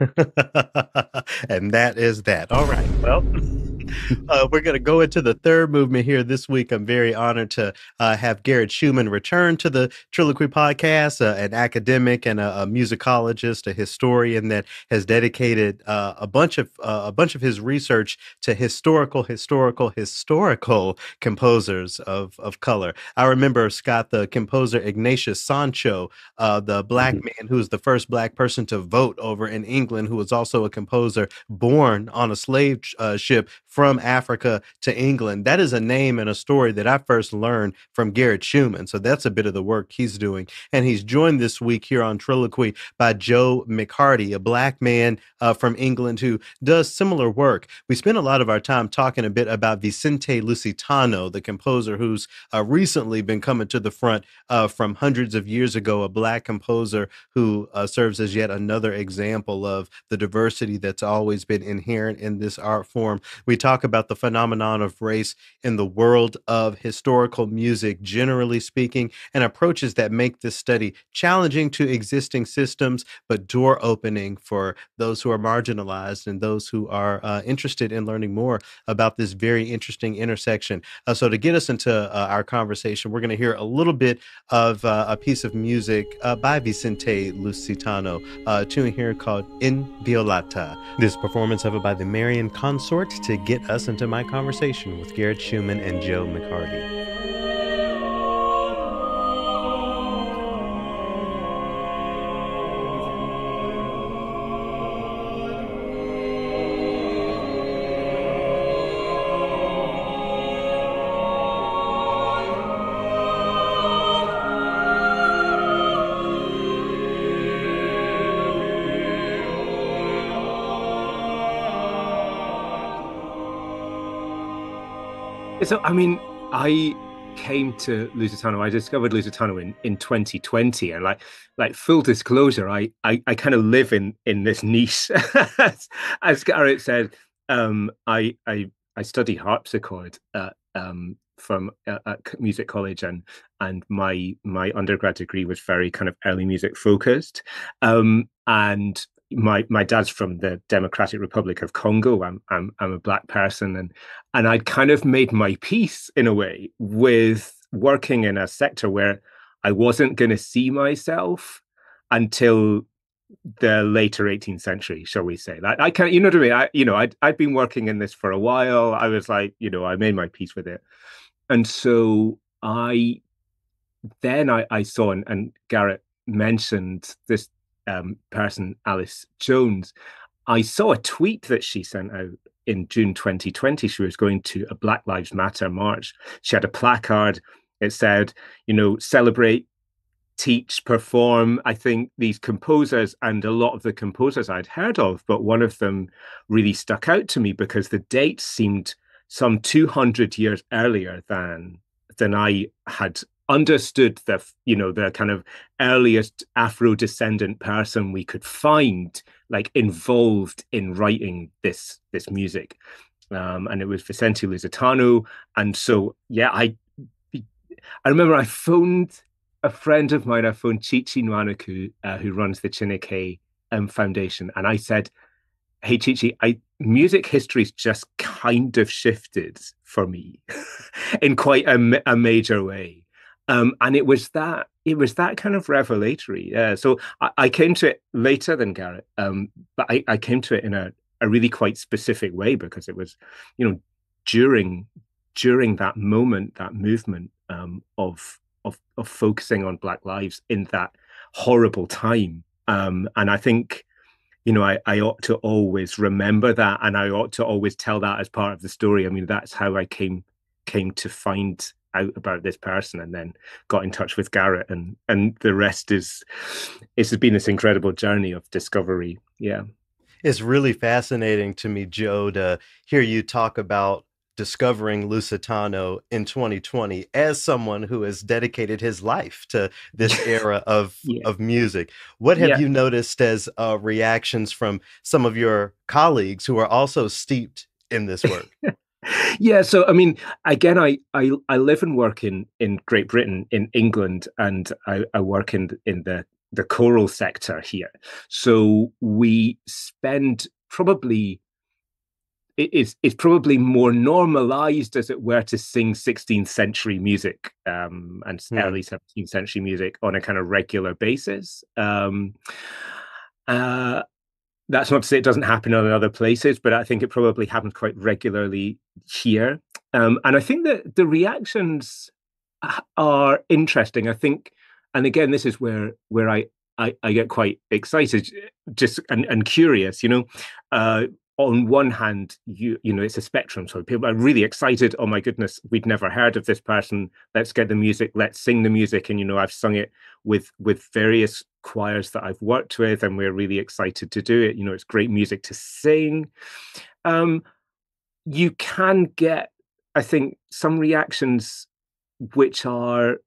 And that is that. All right. Well, uh, we're going to go into the third movement here this week. I'm very honored to uh, have Garrett Schumann return to the Triloquy podcast, uh, an academic and a, a musicologist, a historian that has dedicated uh, a bunch of uh, a bunch of his research to historical, historical, historical composers of of color. I remember, Scott, the composer Ignatius Sancho, uh, the black man who was the first black person to vote over in England, who was also a composer born on a slave uh, ship from Africa to England. That is a name and a story that I first learned from Garrett Schumann. So that's a bit of the work he's doing. And he's joined this week here on Triloquy by Joe McHardy, a black man uh, from England who does similar work. We spent a lot of our time talking a bit about Vicente Lusitano, the composer who's uh, recently been coming to the front uh, from hundreds of years ago, a black composer who uh, serves as yet another example of the diversity that's always been inherent in this art form. We talk about the phenomenon of race in the world of historical music, generally speaking, and approaches that make this study challenging to existing systems, but door opening for those who are marginalized and those who are uh, interested in learning more about this very interesting intersection. Uh, so to get us into uh, our conversation, we're going to hear a little bit of uh, a piece of music uh, by Vicente Lusitano, uh, a tune here called In Violata. This performance of it by the Marian Consort to get us into my conversation with Garrett Schumann and Joe McHardy. So, I mean, I came to Lusitano. I discovered Lusitano in, in twenty twenty, and like, like full disclosure, I, I, I kind of live in in this niche. as, as Garrett said, um, I, I, I study harpsichord uh, um, from uh, at music college, and and my my undergrad degree was very kind of early music focused, um, and. My my dad's from the Democratic Republic of Congo. I'm I'm I'm a black person, and and I'd kind of made my peace in a way with working in a sector where I wasn't going to see myself until the later eighteenth century, shall we say? Like I can't, you know what I mean? I you know I'd I'd been working in this for a while. I was like, you know, I made my peace with it, and so I then I I saw and, and Garrett mentioned this. Um, person, Alice Jones, I saw a tweet that she sent out in June twenty twenty. She was going to a Black Lives Matter march. She had a placard. It said, you know, celebrate, teach, perform. I think these composers, and a lot of the composers I'd heard of, but one of them really stuck out to me because the date seemed some two hundred years earlier than than I had understood the you know the kind of earliest Afro descendant person we could find, like involved in writing this this music, um, and it was Vicente Lusitano. And so yeah, I I remember I phoned a friend of mine. I phoned Chichi Nwanaku, uh, who runs the Chineke um, Foundation, and I said, "Hey Chichi, I music history's just kind of shifted for me in quite a, a major way." Um, and it was that it was that kind of revelatory. Yeah. So I, I came to it later than Garrett, um, but I, I came to it in a, a really quite specific way, because it was, you know, during during that moment, that movement um, of of of focusing on Black lives in that horrible time. Um, and I think, you know, I, I ought to always remember that, and I ought to always tell that as part of the story. I mean, that's how I came came to find out about this person, and then got in touch with Garrett, and and the rest is it's been this incredible journey of discovery. Yeah. It's really fascinating to me, Joe, to hear you talk about discovering Lusitano in twenty twenty as someone who has dedicated his life to this era of Yeah. of music. What have Yeah. you noticed as uh, reactions from some of your colleagues who are also steeped in this work? Yeah, so I mean, again, I I, I live and work in, in Great Britain, in England, and I, I work in in the the choral sector here. So we spend probably it is it's probably more normalized, as it were, to sing sixteenth century music um, and Hmm. early seventeenth century music on a kind of regular basis. Um, uh, that's not to say it doesn't happen in other places, but I think it probably happens quite regularly here. Um, and I think that the reactions a- are interesting. I think, and again, this is where where I I, I get quite excited, just and, and curious. You know, uh, on one hand, you you know, it's a spectrum. So people are really excited. Oh my goodness, we'd never heard of this person. Let's get the music. Let's sing the music. And you know, I've sung it with with various choirs that I've worked with, and we're really excited to do it. You know, it's great music to sing. Um, you can get, I think, some reactions which are,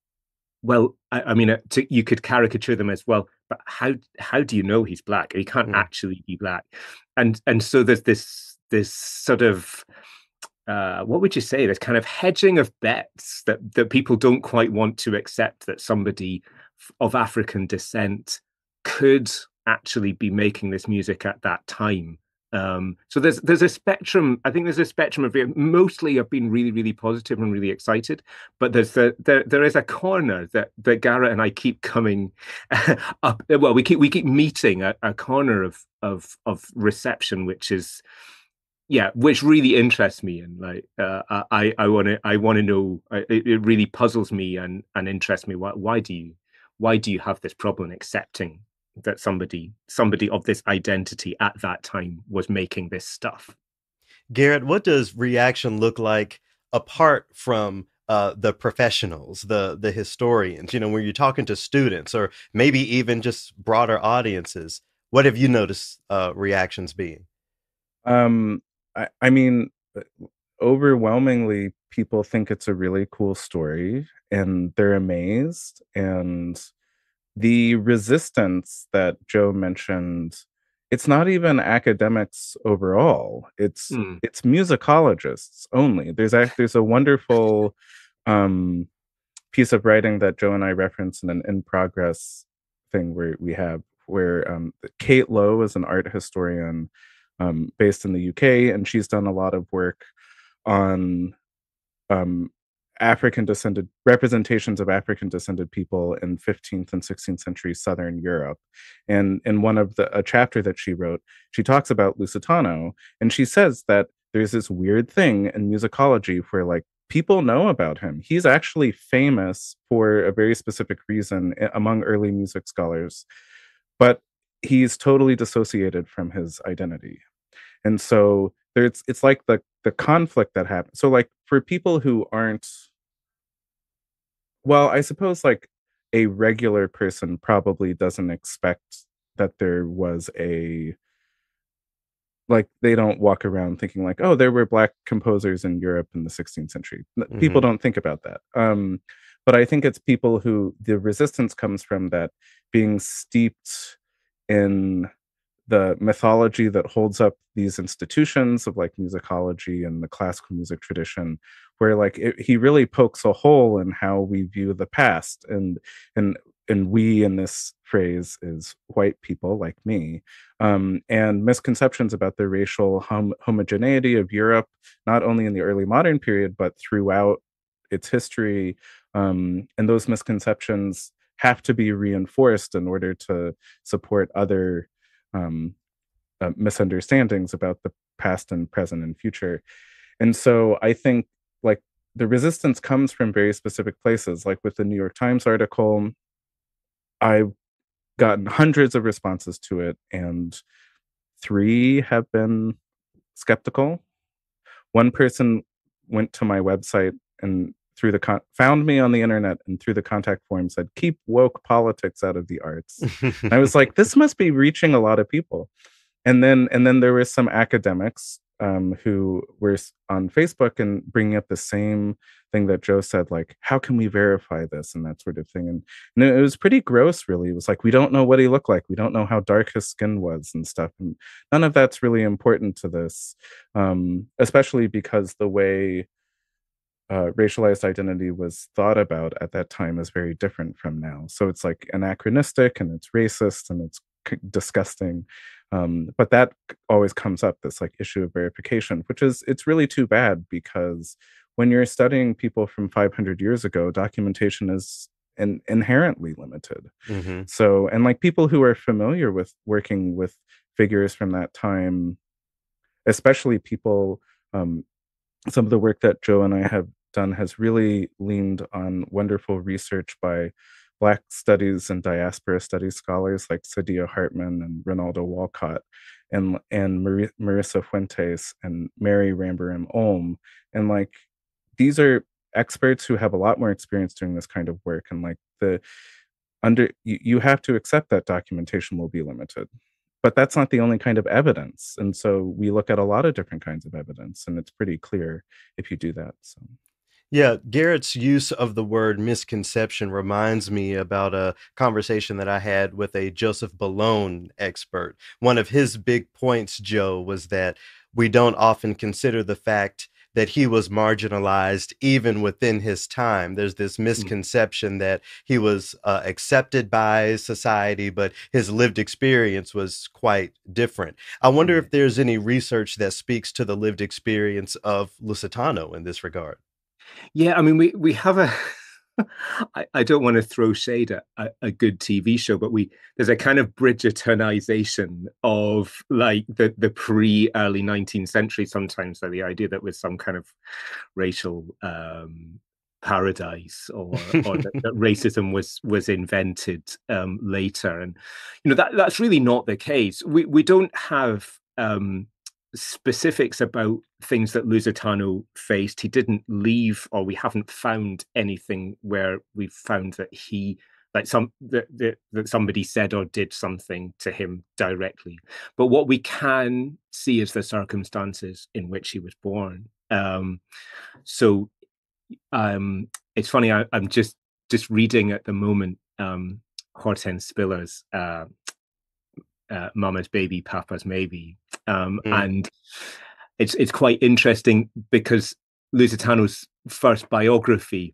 well, I, I mean, uh, to, you could caricature them as, well, but how how do you know he's black? He can't Hmm. actually be black, and and so there's this this sort of uh, what would you say? This kind of hedging of bets that that people don't quite want to accept that somebody f- of African descent could actually be making this music at that time. Um, so there's there's a spectrum. I think there's a spectrum of it. Mostly, I've been really really positive and really excited, but there's the, there there is a corner that that Garrett and I keep coming up. Well, we keep we keep meeting a, a corner of of of reception, which is, yeah, which really interests me, and like uh, I I want to I want to know. I- It, it really puzzles me and and interests me. Why why do you why do you have this problem accepting that somebody somebody of this identity at that time was making this stuff? Garrett, what does reaction look like apart from uh, the professionals, the the historians? You know, when you're talking to students or maybe even just broader audiences, what have you noticed uh, reactions being? Um, I, I mean, uh, overwhelmingly, people think it's a really cool story and they're amazed. And the resistance that Joe mentioned, it's not even academics overall. It's Mm. it's musicologists only. There's a there's a wonderful um, piece of writing that Joe and I reference in an in progress thing where we have where um, Kate Lowe is an art historian um, based in the U K, and she's done a lot of work on um, African descended representations of African descended people in fifteenth and sixteenth century Southern Europe. And in one of the a chapter that she wrote, she talks about Lusitano, and she says that there's this weird thing in musicology where like people know about him. He's actually famous for a very specific reason a- among early music scholars, but he's totally dissociated from his identity. And so there's it's like the the conflict that happens. So like for people who aren't, well, I suppose like a regular person probably doesn't expect that there was a, like they don't walk around thinking like, oh, there were black composers in Europe in the sixteenth century. N- People Hmm. don't think about that. Um, but I think it's people who the resistance comes from that being steeped in the mythology that holds up these institutions of like musicology and the classical music tradition, where like it, he really pokes a hole in how we view the past, and and and we in this phrase is white people like me, um, and misconceptions about the racial hom- homogeneity of Europe, not only in the early modern period but throughout its history, um, and those misconceptions have to be reinforced in order to support other um, uh, misunderstandings about the past and present and future. And so I think like the resistance comes from very specific places. Like with the New York Times article, I've gotten hundreds of responses to it, and three have been skeptical. One person went to my website and through the con- found me on the internet and through the contact form said, "Keep woke politics out of the arts." And I was like, this must be reaching a lot of people. And then and then there were some academics um, who were s- on Facebook and bringing up the same thing that Joe said, like, how can we verify this and that sort of thing. And, and it was pretty gross, really. It was like, we don't know what he looked like. We don't know how dark his skin was and stuff. And none of that's really important to this, um, especially because the way uh, racialized identity was thought about at that time is very different from now. So it's like anachronistic and it's racist and it's c- disgusting. Um, but that c- always comes up, this like issue of verification, which is, it's really too bad, because when you're studying people from five hundred years ago, documentation is in, inherently limited. hmm So, and like people who are familiar with working with figures from that time, especially people, um, some of the work that Joe and I have done has really leaned on wonderful research by Black studies and diaspora studies scholars like Sadia Hartman and Ronaldo Walcott, and and Mari- Marissa Fuentes and Mary Rambaram Olm. And like these are experts who have a lot more experience doing this kind of work. And like the under you, you have to accept that documentation will be limited. But that's not the only kind of evidence. And so we look at a lot of different kinds of evidence, and it's pretty clear if you do that. So Yeah, Garrett's use of the word misconception reminds me about a conversation that I had with a Joseph Ballone expert. One of his big points, Joe, was that we don't often consider the fact that he was marginalized even within his time. There's this misconception that he was uh, accepted by society, but his lived experience was quite different. I wonder if there's any research that speaks to the lived experience of Lusitano in this regard. Yeah, I mean, we we have a. I, I don't want to throw shade at a, a good T V show, but we there's a kind of Bridgertonization of like the the pre early nineteenth century. Sometimes, so the idea that with some kind of racial um, paradise, or or that, that racism was was invented um, later, and you know that that's really not the case. We we don't have. Um, specifics about things that Lusitano faced. He didn't leave, or we haven't found anything where we've found that he, like some that, that that somebody said or did something to him directly. But what we can see is the circumstances in which he was born. Um, so um, it's funny. I, I'm just just reading at the moment um, Hortense Spiller's uh, uh, "Mama's Baby, Papa's Maybe." Um, Mm. and it's it's quite interesting because Lusitano's first biography,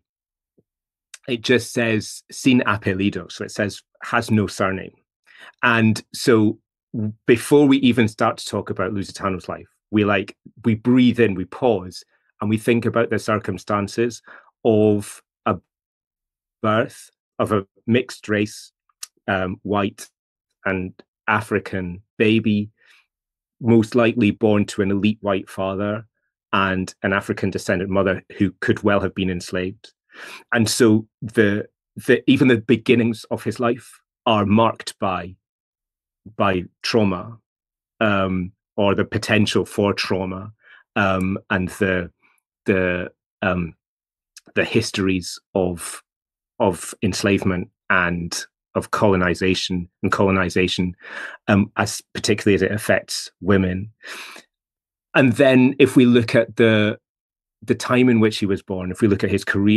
it just says sin apellido, so it says has no surname. And so before we even start to talk about Lusitano's life, we like we breathe in, we pause, and we think about the circumstances of a birth of a mixed race, um, white and African baby, most likely born to an elite white father and an African descendant mother who could well have been enslaved. And so the the even the beginnings of his life are marked by by trauma, um, or the potential for trauma, um, and the the um, the histories of of enslavement and of colonization and colonization, um, as particularly as it affects women. And then if we look at the the time in which he was born, if we look at his career,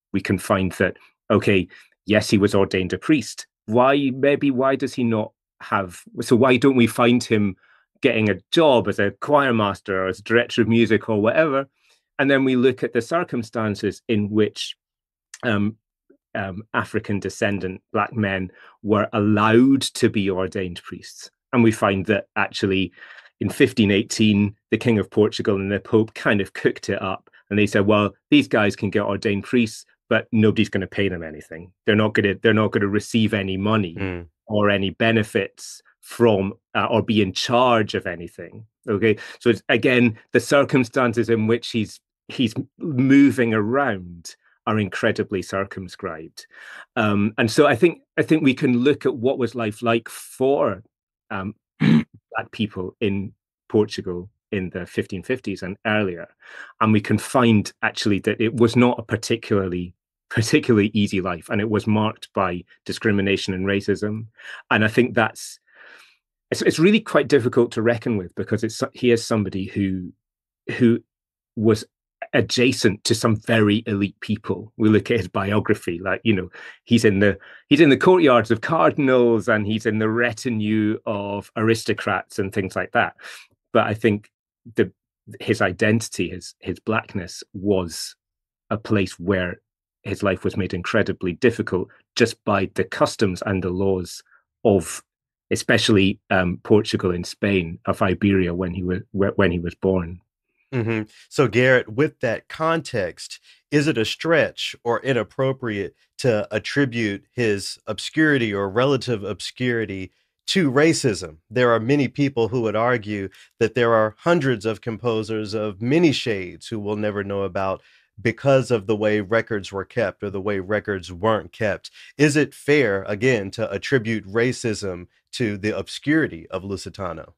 we can find that, okay, yes, he was ordained a priest. Why, maybe, why does he not have, so why don't we find him getting a job as a choir master or as director of music or whatever? And then we look at the circumstances in which um, um, African descendant Black men were allowed to be ordained priests. And we find that actually in fifteen eighteen, the King of Portugal and the Pope kind of cooked it up. And they said, well, these guys can get ordained priests, but nobody's going to pay them anything. They're not going to, they're not going to receive any money mm. or any benefits from uh, or be in charge of anything. Okay. So it's, again, the circumstances in which he's he's moving around are incredibly circumscribed. Um, and so I think I think we can look at what was life like for um, Black people in Portugal in the fifteen fifties and earlier, and we can find actually that it was not a particularly particularly easy life, and it was marked by discrimination and racism. And I think that's it's, it's really quite difficult to reckon with, because it's he is somebody who who was adjacent to some very elite people. We look at his biography, like, you know, he's in the he's in the courtyards of cardinals and he's in the retinue of aristocrats and things like that. But I think the his identity, his his blackness, was a place where his life was made incredibly difficult just by the customs and the laws of, especially um, Portugal and Spain, of Iberia when he was when he was born. Mm-hmm. So, Garrett, with that context, is it a stretch or inappropriate to attribute his obscurity or relative obscurity to racism? There are many people who would argue that there are hundreds of composers of many shades who we'll never know about because of the way records were kept or the way records weren't kept. Is it fair, again, to attribute racism to the obscurity of Lusitano?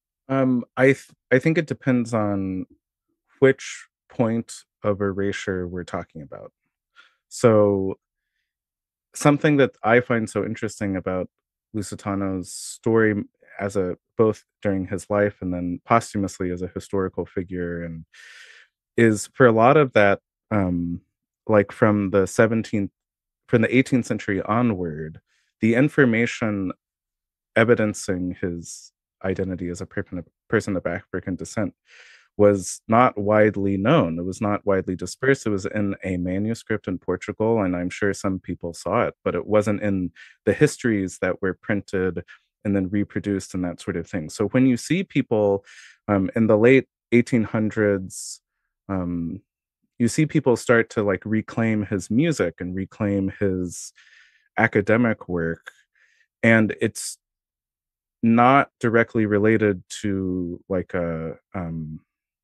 Um, I th- I think it depends on which point of erasure we're talking about. So something that I find so interesting about Lusitano's story, as a both during his life and then posthumously as a historical figure, and is for a lot of that, um, like from the seventeenth, from the eighteenth century onward, the information evidencing his identity as a person person of African descent was not widely known. It was not widely dispersed. It was in a manuscript in Portugal, and I'm sure some people saw it, but it wasn't in the histories that were printed and then reproduced and that sort of thing. So when you see people um, in the late eighteen hundreds, um, you see people start to like reclaim his music and reclaim his academic work, and it's not directly related to like a um,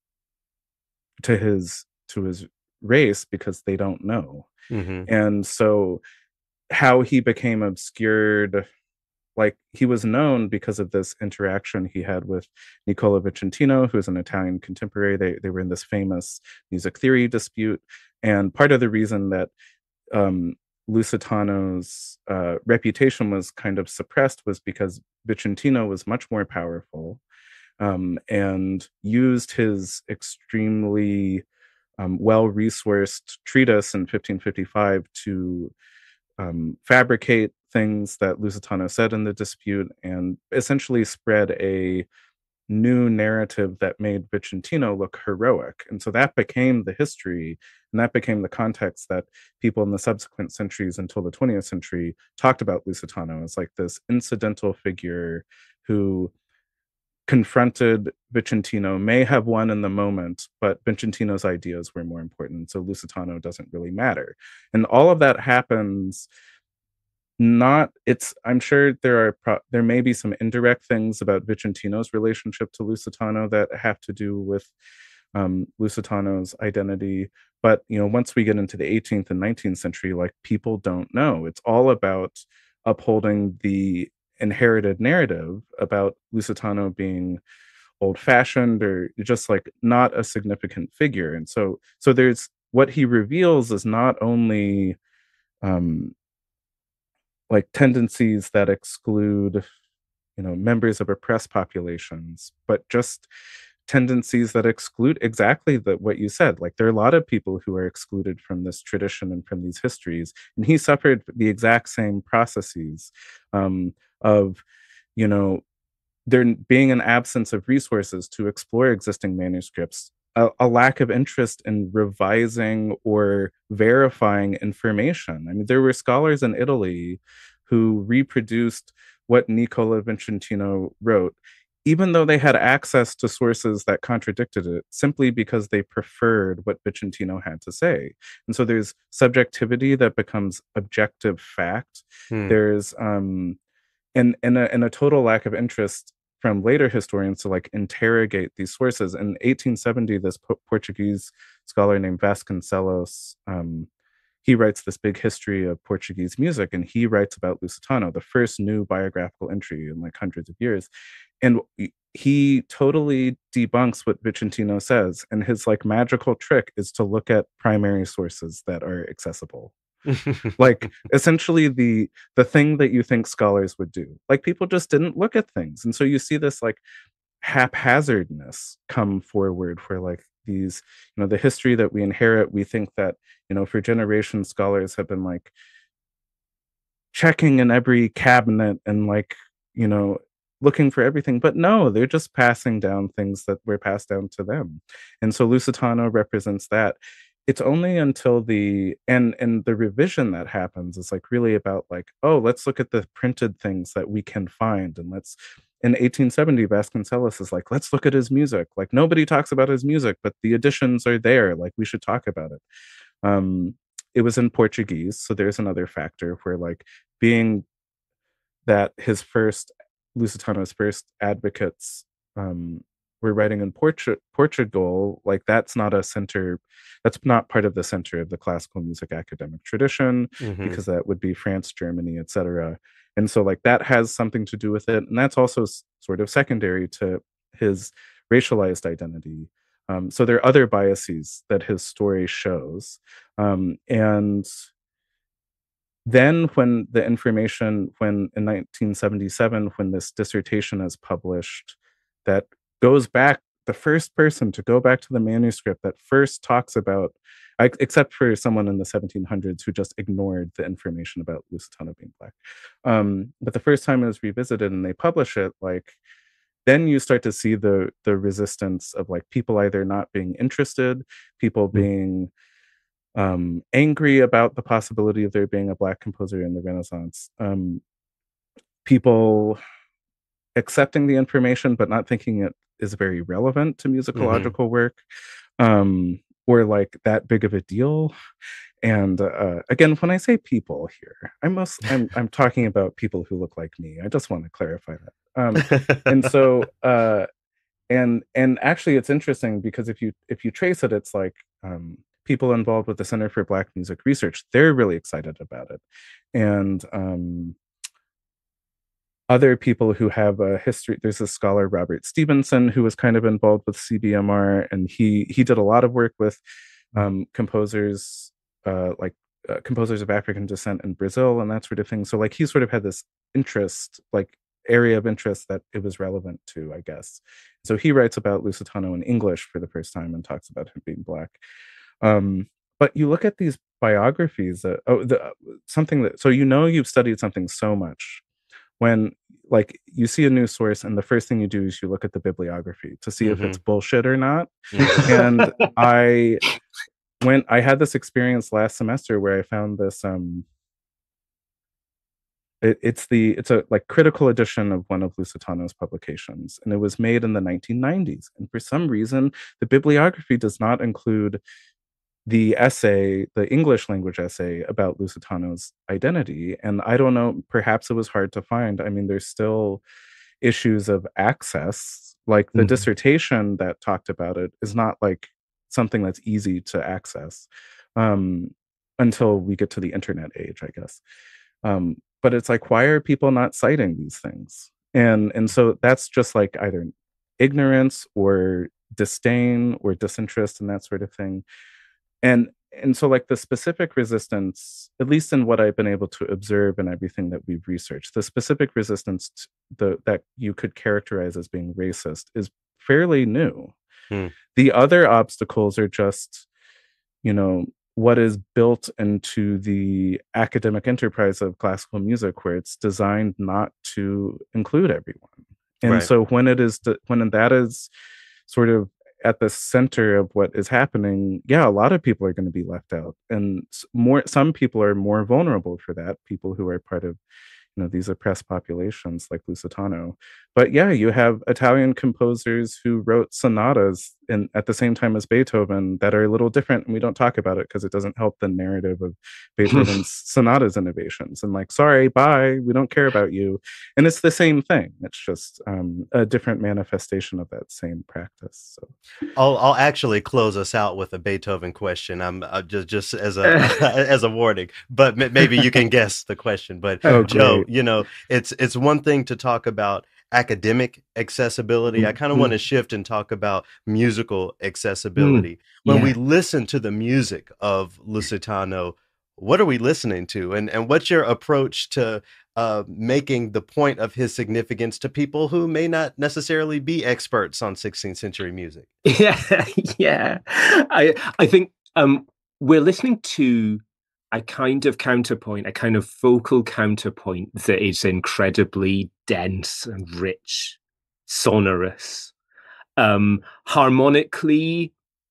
to his to his race, because they don't know. Mm-hmm. And so how he became obscured, like he was known because of this interaction he had with Nicola Vicentino, who's an Italian contemporary. They they were in this famous music theory dispute, and part of the reason that um, Lusitano's uh, reputation was kind of suppressed was because Vicentino was much more powerful, um, and used his extremely um, well-resourced treatise in fifteen fifty-five to um, fabricate things that Lusitano said in the dispute, and essentially spread a new narrative that made Vicentino look heroic. And so that became the history, and that became the context that people in the subsequent centuries until the twentieth century talked about Lusitano as like this incidental figure who confronted Vicentino, may have won in the moment, but Vicentino's ideas were more important, so Lusitano doesn't really matter. And all of that happens not it's I'm sure there are pro- there may be some indirect things about Vicentino's relationship to Lusitano that have to do with um, Lusitano's identity, but you know, once we get into the eighteenth and nineteenth century, like, people don't know. It's all about upholding the inherited narrative about Lusitano being old-fashioned or just like not a significant figure. And so so there's what he reveals is not only um like tendencies that exclude, you know, members of oppressed populations, but just tendencies that exclude exactly the, what you said. Like there are a lot of people who are excluded from this tradition and from these histories, and he suffered the exact same processes um, of, you know, there being an absence of resources to explore existing manuscripts, a, a lack of interest in revising or verifying information. I mean, there were scholars in Italy who reproduced what Nicola Vicentino wrote, even though they had access to sources that contradicted it, simply because they preferred what Vicentino had to say. And so there's subjectivity that becomes objective fact. Hmm. There's um, and and a, and a total lack of interest from later historians to like interrogate these sources. In eighteen seventy, this po- Portuguese scholar named Vasconcelos, um, he writes this big history of Portuguese music, and he writes about Lusitano, the first new biographical entry in like hundreds of years. And he totally debunks what Vicentino says, and his like magical trick is to look at primary sources that are accessible. Like essentially the the thing that you think scholars would do. Like people just didn't look at things, and so you see this like haphazardness come forward where like these, you know, the history that we inherit, we think that, you know, for generations scholars have been like checking in every cabinet and like, you know, looking for everything, but no, they're just passing down things that were passed down to them. And so Lusitano represents that. It's only until the and and the revision that happens is like really about like, oh, let's look at the printed things that we can find, and let's in eighteen seventy Vasconcelos is like, let's look at his music. Like nobody talks about his music, but the editions are there, like we should talk about it. Um it was in Portuguese, so there's another factor where like being that his first Lusitano's first advocates um were writing in Portu- Portugal, like that's not a center, that's not part of the center of the classical music academic tradition, Mhm. because that would be France, Germany, et cetera. And so like that has something to do with it, and that's also s- sort of secondary to his racialized identity. Um, so there are other biases that his story shows, um, and then when the information, when in nineteen seventy-seven, when this dissertation is published, that goes back, the first person to go back to the manuscript that first talks about, I- except for someone in the seventeen hundreds who just ignored the information about Lusitano being black. Um, but the first time it was revisited and they publish it, like, then you start to see the the resistance of like people either not being interested, people being um, angry about the possibility of there being a black composer in the Renaissance, um, people accepting the information but not thinking it is very relevant to musicological work, um, or like that big of a deal. And uh, again, when I say people here, I'm most I'm I'm talking about people who look like me. I just want to clarify that. Um, and so uh, and and actually, it's interesting because if you if you trace it, it's like um, people involved with the Center for Black Music Research, they're really excited about it, and um, other people who have a history. There's a scholar, Robert Stevenson, who was kind of involved with C B M R, and he he did a lot of work with um, composers uh, like uh, composers of African descent in Brazil and that sort of thing. So like he sort of had this interest, like area of interest that it was relevant to, I guess. So he writes about Lusitano in English for the first time and talks about him being black. Um, but you look at these biographies, uh, oh, the, uh, something that, so you know you've studied something so much when like you see a news source and the first thing you do is you look at the bibliography to see if it's bullshit or not. And I went, I had this experience last semester where I found this, um, it, it's the, it's a like critical edition of one of Lusitano's publications, and it was made in the nineteen nineties. And for some reason, the bibliography does not include the essay, the English language essay about Lusitano's identity. And I don't know, perhaps it was hard to find. I mean, there's still issues of access. Like the Mhm. dissertation that talked about it is not like something that's easy to access um, until we get to the internet age, I guess. Um, but it's like, why are people not citing these things? And and so that's just like either ignorance or disdain or disinterest and that sort of thing. And and so like the specific resistance, at least in what I've been able to observe and everything that we've researched, the specific resistance t- the that you could characterize as being racist is fairly new. Hmm. The other obstacles are just, you know, what is built into the academic enterprise of classical music, where it's designed not to include everyone. And Right. so when it is the, when that is sort of at the center of what is happening, yeah, a lot of people are going to be left out, and s- more some people are more vulnerable for that. People who are part of, you know, these oppressed populations like Lusitano. But yeah, you have Italian composers who wrote sonatas in at the same time as Beethoven that are a little different, and we don't talk about it because it doesn't help the narrative of Beethoven's sonatas innovations. And like, sorry, bye, we don't care about you. And it's the same thing. It's just um, a different manifestation of that same practice. So I'll I'll actually close us out with a Beethoven question. I'm uh, just just as a as a warning, but m- maybe you can guess the question. But Oh, Joe, great. you know, it's it's one thing to talk about academic accessibility. I kind of want to shift and talk about musical Mm, accessibility. When we yeah. listen to the music of Lusitano, what are we listening to, and and what's your approach to uh, making the point of his significance to people who may not necessarily be experts on sixteenth century music? Yeah, yeah. I I think um we're listening to a kind of counterpoint, a kind of vocal counterpoint that is incredibly dense and rich, sonorous, um, harmonically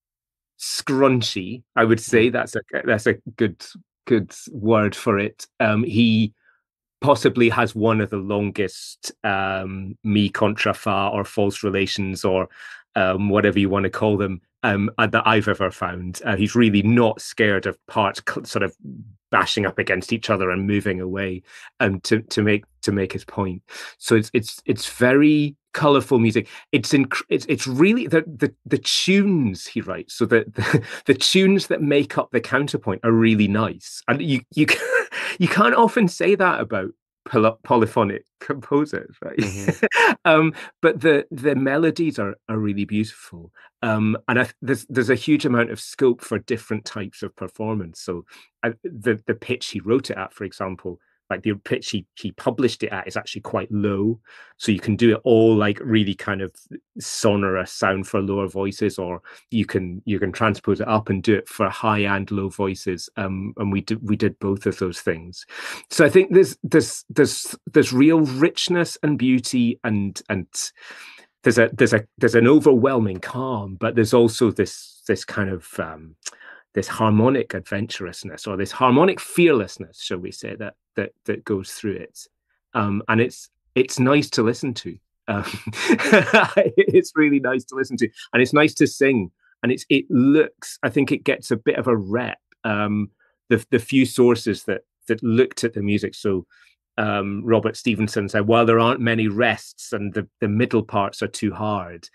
scrunchy. I would Mm. say that's a that's a good good word for it. Um, he possibly has one of the longest um, mi contra fa or false relations or um, whatever you want to call them um, uh, that I've ever found. Uh, he's really not scared of parts cl- sort of bashing up against each other and moving away um, to to make to make his point. So it's it's it's very colorful music. It's inc- it's it's really the the the tunes he writes. So the, the the tunes that make up the counterpoint are really nice, and you you you can't often say that about poly- polyphonic composers, right? Hmm. um, but the the melodies are are really beautiful, um, and I, there's there's a huge amount of scope for different types of performance. So I, the the pitch he wrote it at, for example, like the pitch he he published it at is actually quite low, so you can do it all like really kind of sonorous sound for lower voices, or you can you can transpose it up and do it for high and low voices. Um, and we did we did both of those things. So I think there's there's there's there's real richness and beauty, and and there's a there's a there's an overwhelming calm, but there's also this this kind of um, this harmonic adventurousness or this harmonic fearlessness, shall we say, that that that goes through it, um, and it's it's nice to listen to. Um, it's really nice to listen to, and it's nice to sing. And it's it looks. I think it gets a bit of a rep. Um, the the few sources that that looked at the music. So um, Robert Stevenson said, while there aren't many rests and the, the middle parts are too hard.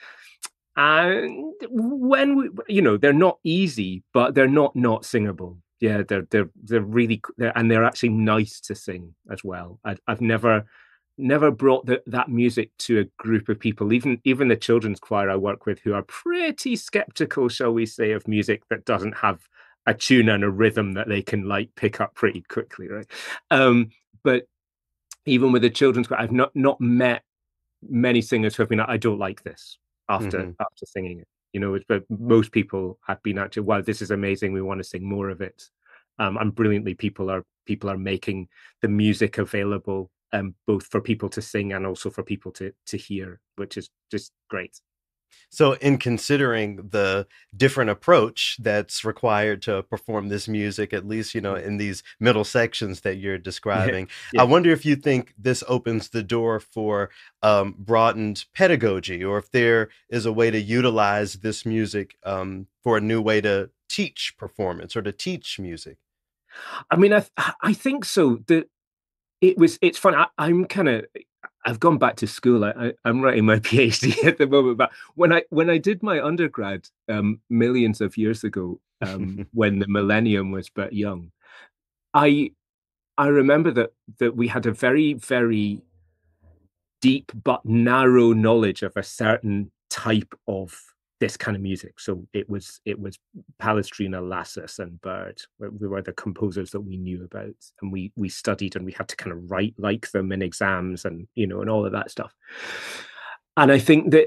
And when we, you know, they're not easy, but they're not not singable. Yeah, they're they're they're really they're, and they're actually nice to sing as well. I, I've never never brought the, that music to a group of people, even even the children's choir I work with, who are pretty skeptical, shall we say, of music that doesn't have a tune and a rhythm that they can like pick up pretty quickly, right? Um, but even with the children's choir, I've not not met many singers who have been like, I don't like this after Hmm. after singing it. You know, it's, but most people have been actually, wow, this is amazing. We want to sing more of it. Um, and brilliantly, people are people are making the music available, um, both for people to sing and also for people to to hear, which is just great. So, in considering the different approach that's required to perform this music, at least, you know, in these middle sections that you're Yeah, describing, I yeah. wonder if you think this opens the door for um, broadened pedagogy, or if there is a way to utilize this music um, for a new way to teach performance or to teach music. I mean, I th- I think so. The it was it's fun. I, I'm kind of I've gone back to school. I, I I'm writing my PhD at the moment, but when I when I did my undergrad um, millions of years ago, um, when the millennium was but young, I I remember that that we had a very very deep but narrow knowledge of a certain type of this kind of music. So it was it was Palestrina, Lassus, and Bird. We were the composers that we knew about, and we we studied, and we had to kind of write like them in exams, and you know, and all of that stuff. And I think that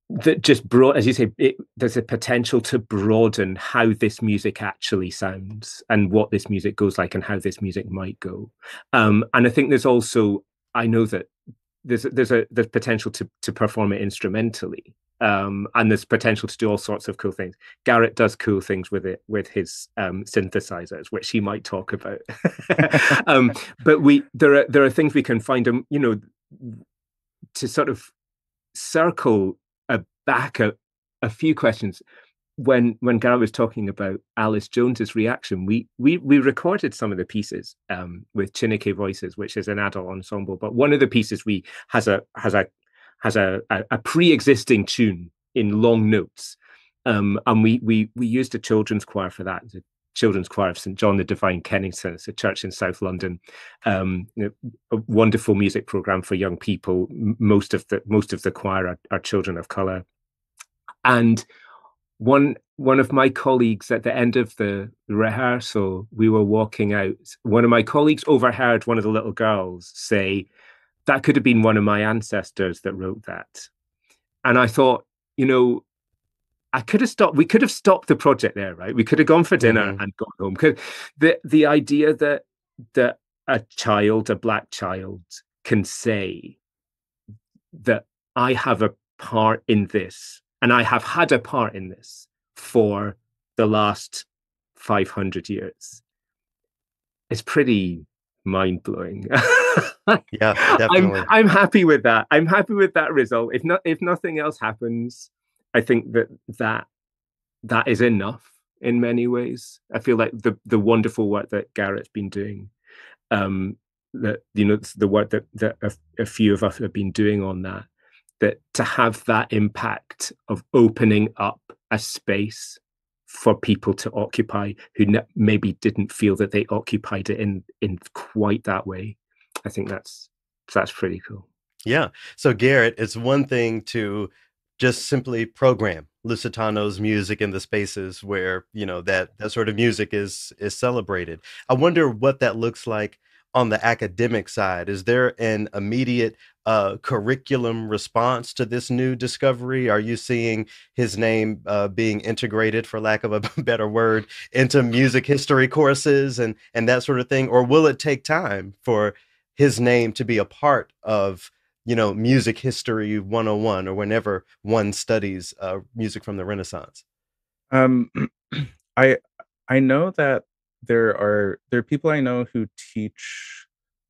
that just brought, as you say, it, there's a potential to broaden how this music actually sounds and what this music goes like and how this music might go. Um, and I think there's also, I know that there's there's a there's potential to to perform it instrumentally, um, and there's potential to do all sorts of cool things. Garrett does cool things with it with his um, synthesizers, which he might talk about. um, but we there are there are things we can find, um, you know, to sort of circle a, back a, a few questions. When when Garrett was talking about Alice Jones's reaction, we we we recorded some of the pieces um, with Chineke Voices, which is an adult ensemble. But one of the pieces we has a has a has a, a, a pre-existing tune in long notes, um, and we we we used a children's choir for that. The Children's Choir of Saint John the Divine, Kennington. It's a church in South London. Um, a wonderful music program for young people. Most of the most of the choir are, are children of color, and One one of my colleagues at the end of the rehearsal, we were walking out. One of my colleagues overheard one of the little girls say, "That could have been one of my ancestors that wrote that." And I thought, you know, I could have stopped. We could have stopped the project there, right? We could have gone for dinner mm-hmm. and gone home. Because the the idea that that a child, a black child, can say that I have a part in this. And I have had a part in this for the last five hundred years. It's pretty mind-blowing. Yeah, definitely. I'm, I'm happy with that. I'm happy with that result. If not, if nothing else happens, I think that that that is enough in many ways. I feel like the the wonderful work that Garrett's been doing, um, that you know, the work that that a, a few of us have been doing on that. That to have that impact of opening up a space for people to occupy who ne- maybe didn't feel that they occupied it in in quite that way, I think that's that's pretty cool. Yeah. So Garrett, it's one thing to just simply program Lusitano's music in the spaces where, you know, that that sort of music is is celebrated. I wonder what that looks like on the academic side. Is there an immediate uh, curriculum response to this new discovery? Are you seeing his name uh, being integrated, for lack of a better word, into music history courses and and that sort of thing? Or will it take time for his name to be a part of, you know, music history one oh one, or whenever one studies uh, music from the Renaissance? Um, I I know that there are there are people I know who teach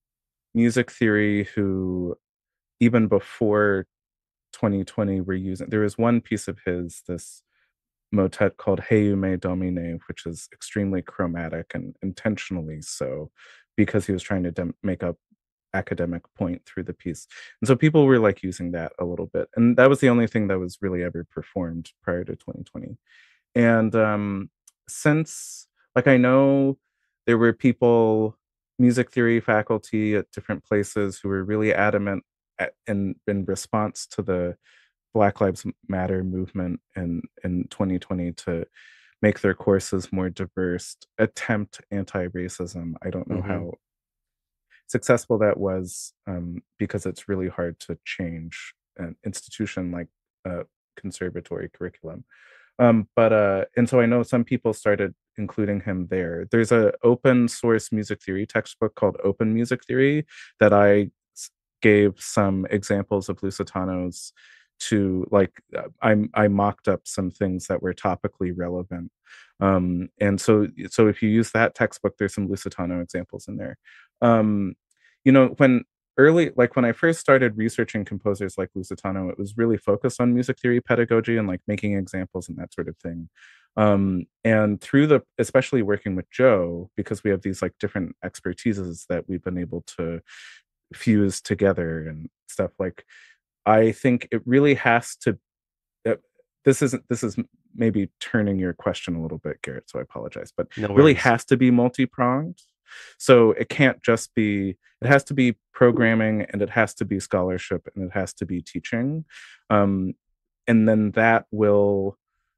music theory who even before twenty twenty were using. There was one piece of his, this motet called Heume Domine, which is extremely chromatic and intentionally so, because he was trying to dem- make a academic point through the piece. And so people were like using that a little bit. And that was the only thing that was really ever performed prior to twenty twenty. And um, since, like, I know there were people, music theory faculty at different places who were really adamant at, in, in response to the Black Lives Matter movement in, in twenty twenty to make their courses more diverse, attempt anti-racism. I don't know mm-hmm. how successful that was, um, because it's really hard to change an institution like a conservatory curriculum. Um, but uh, and so I know some people started including him there. There's an open source music theory textbook called Open Music Theory that I gave some examples of Lusitanos to, like, I I mocked up some things that were topically relevant. Um, and so so if you use that textbook, there's some Lusitano examples in there. Um, you know, when early, like when I first started researching composers like Lusitano, it was really focused on music theory pedagogy and like making examples and that sort of thing. Um, and through the, especially working with Joe, because we have these like different expertises that we've been able to fuse together and stuff, like, I think it really has to, uh, this isn't, this is maybe turning your question a little bit, Garrett, so I apologize, but no it really has to be multi-pronged. So it can't just be, it has to be programming, and it has to be scholarship, and it has to be teaching. Um, and then that will,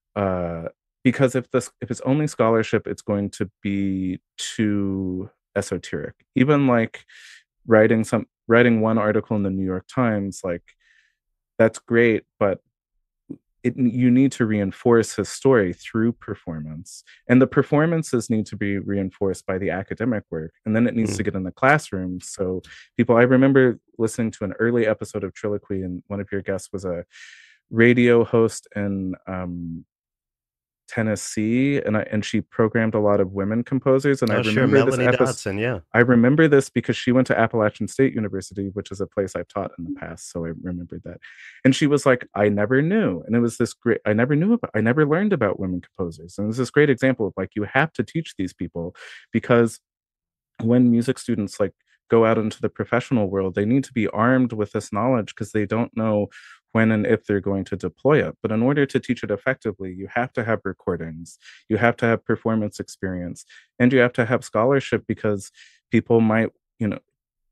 uh, because if this, if it's only scholarship, it's going to be too esoteric. Even like writing some, writing one article in the New York Times, like, that's great, but it, you need to reinforce his story through performance, and the performances need to be reinforced by the academic work, and then it needs to Mm. get in the classroom. So people, I remember listening to an early episode of Triloquy, and one of your guests was a radio host in um, Tennessee, and I, and she programmed a lot of women composers. And I Oh, sure. remember this Melanie episode. Dodson. Yeah. I remember this because she went to Appalachian State University, which is a place I've taught in the past. So I remembered that. And she was like, I never knew. And it was this great, I never knew about, I never learned about women composers. And it was this great example of like, you have to teach these people, because when music students like go out into the professional world, they need to be armed with this knowledge, because they don't know when and if they're going to deploy it. But in order to teach it effectively, you have to have recordings, you have to have performance experience, and you have to have scholarship, because people might, you know,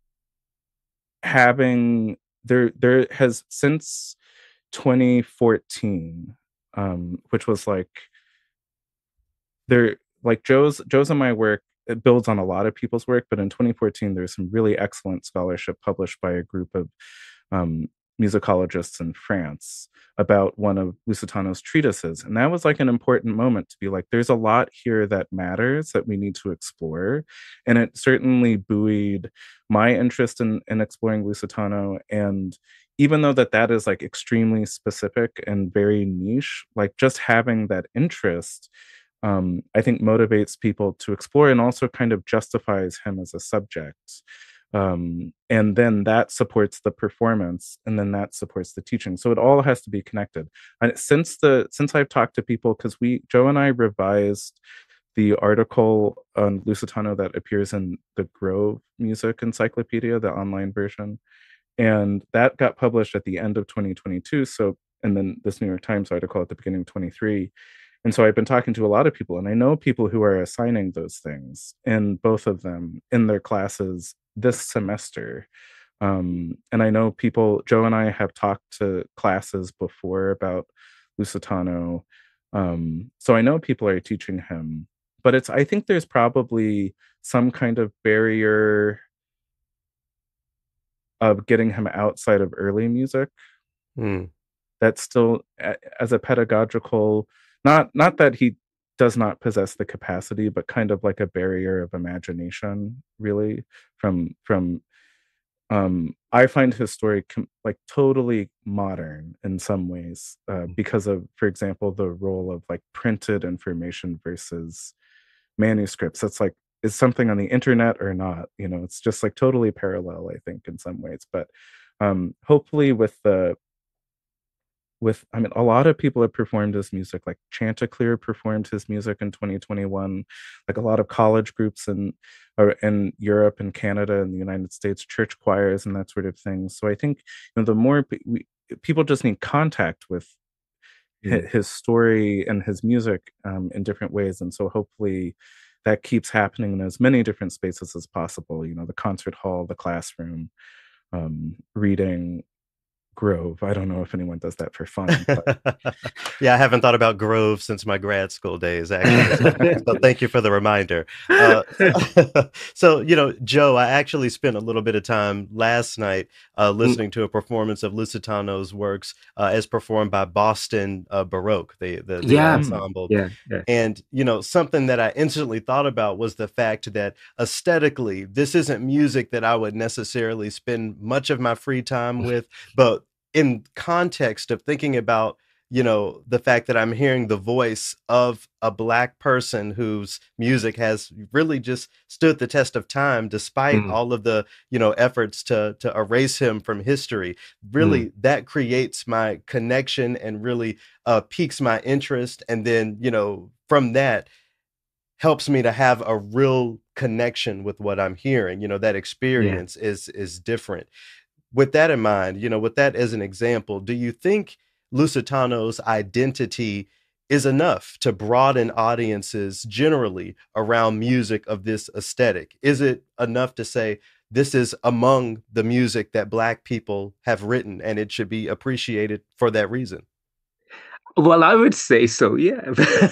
having there there has since twenty fourteen, um, which was like there like Joe's Joe's and my work, it builds on a lot of people's work, but in twenty fourteen there's some really excellent scholarship published by a group of um, musicologists in France about one of Lusitano's treatises. And that was like an important moment to be like, there's a lot here that matters that we need to explore. And it certainly buoyed my interest in, in exploring Lusitano. And even though that that is like extremely specific and very niche, like just having that interest, um, I think motivates people to explore, and also kind of justifies him as a subject. Um, and then that supports the performance, and then that supports the teaching. So it all has to be connected. And since the since I've talked to people, because we Joe and I revised the article on Lusitano that appears in the Grove Music Encyclopedia, the online version, and that got published at the end of twenty twenty-two. So, and then this New York Times article at the beginning of twenty-three. And so I've been talking to a lot of people, and I know people who are assigning those things, and both of them in their classes this semester. Um, and I know people, Joe and I have talked to classes before about Lusitano. Um, so I know people are teaching him, but it's, I think there's probably some kind of barrier of getting him outside of early music. Mm. That's still, as a pedagogical, not not that he does not possess the capacity, but kind of like a barrier of imagination, really, from from um I find his story com- like totally modern in some ways, uh, because of, for example, the role of like printed information versus manuscripts. That's like, is something on the internet or not? You know, it's just like totally parallel, I think, in some ways. But um hopefully with the with I mean, a lot of people have performed his music, like Chanticleer performed his music in twenty twenty-one, like a lot of college groups in or in Europe and Canada and the United States, church choirs and that sort of thing. So I think, you know, the more pe- we, people just need contact with hi- Mm. his story and his music, um, in different ways, and so hopefully that keeps happening in as many different spaces as possible. You know, the concert hall, the classroom, um, reading, Grove. I don't know if anyone does that for fun, but Yeah, I haven't thought about Grove since my grad school days, actually. So, so thank you for the reminder. Uh, so, you know, Joe, I actually spent a little bit of time last night uh, listening to a performance of Lusitano's works uh, as performed by Boston uh, Baroque, the the, the Yeah. ensemble. Yeah, yeah. And, you know, something that I instantly thought about was the fact that aesthetically, this isn't music that I would necessarily spend much of my free time with, but in context of thinking about, you know, the fact that I'm hearing the voice of a Black person whose music has really just stood the test of time, despite Mm. all of the, you know, efforts to to erase him from history. Really, that creates my connection and really uh, piques my interest. And then, you know, from that helps me to have a real connection with what I'm hearing. You know, that Yeah. experience is is different. With that in mind, you know, with that as an example, do you think Lusitano's identity is enough to broaden audiences generally around music of this aesthetic? Is it enough to say this is among the music that Black people have written and it should be appreciated for that reason? Well, I would say so, yeah.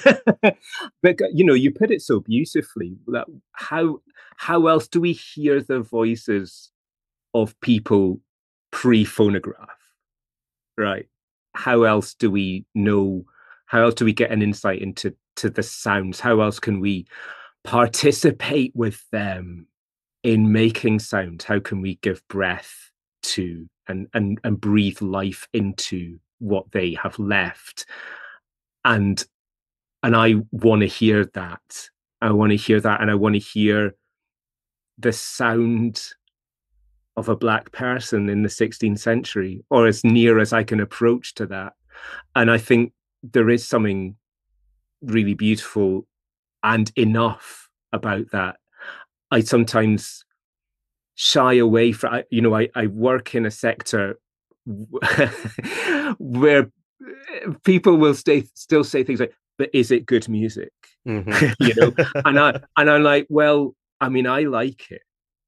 But you know, you put it so beautifully. That how how else do we hear the voices of people pre-phonograph, right? how else do we know? How else do we get an insight into to the sounds? How else can we participate with them in making sound? How can we give breath to and and and breathe life into what they have left? And and I want to hear that. I want to hear that, and I want to hear the sound of a Black person in the sixteenth century, or as near as I can approach to that. And I think there is something really beautiful and enough about that. I sometimes shy away from, you know, I, I work in a sector where people will stay, still say things like, but is it good music? Mhm. You know, and I and I'm like, well, I mean, I like it.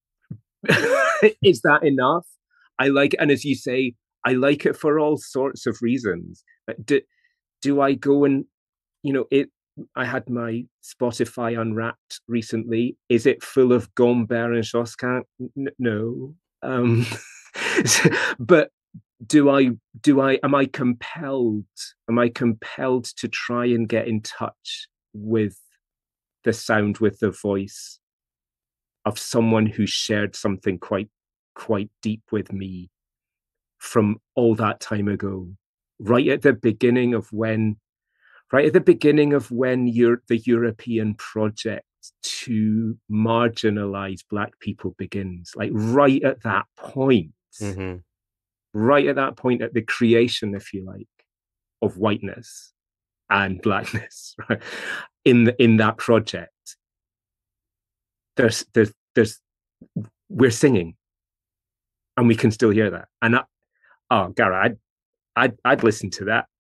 Is that enough? I like it, and as you say, I like it for all sorts of reasons. But do do I go and, you know, it? I had my Spotify Unwrapped recently. Is it full of Gombert and Josquin? N- no. Um, but do I do I am I compelled? Am I compelled to try and get in touch with the sound, with the voice of someone who shared something quite quite deep with me from all that time ago, right at the beginning of when right at the beginning of when Euro- the European project to marginalize Black people begins, like right at that point, Mhm. right at that point, at the creation, if you like, of whiteness and Blackness, right? In the, in that project, there's there's there's we're singing, and we can still hear that. And I, oh, Gara, I'd I'd I'd listen to that.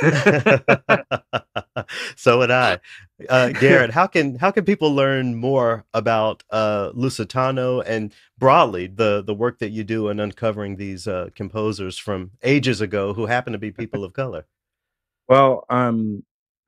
So would I. Uh, Garrett, how can how can people learn more about uh, Lusitano and broadly the the work that you do in uncovering these uh, composers from ages ago who happen to be people of color? Well, um,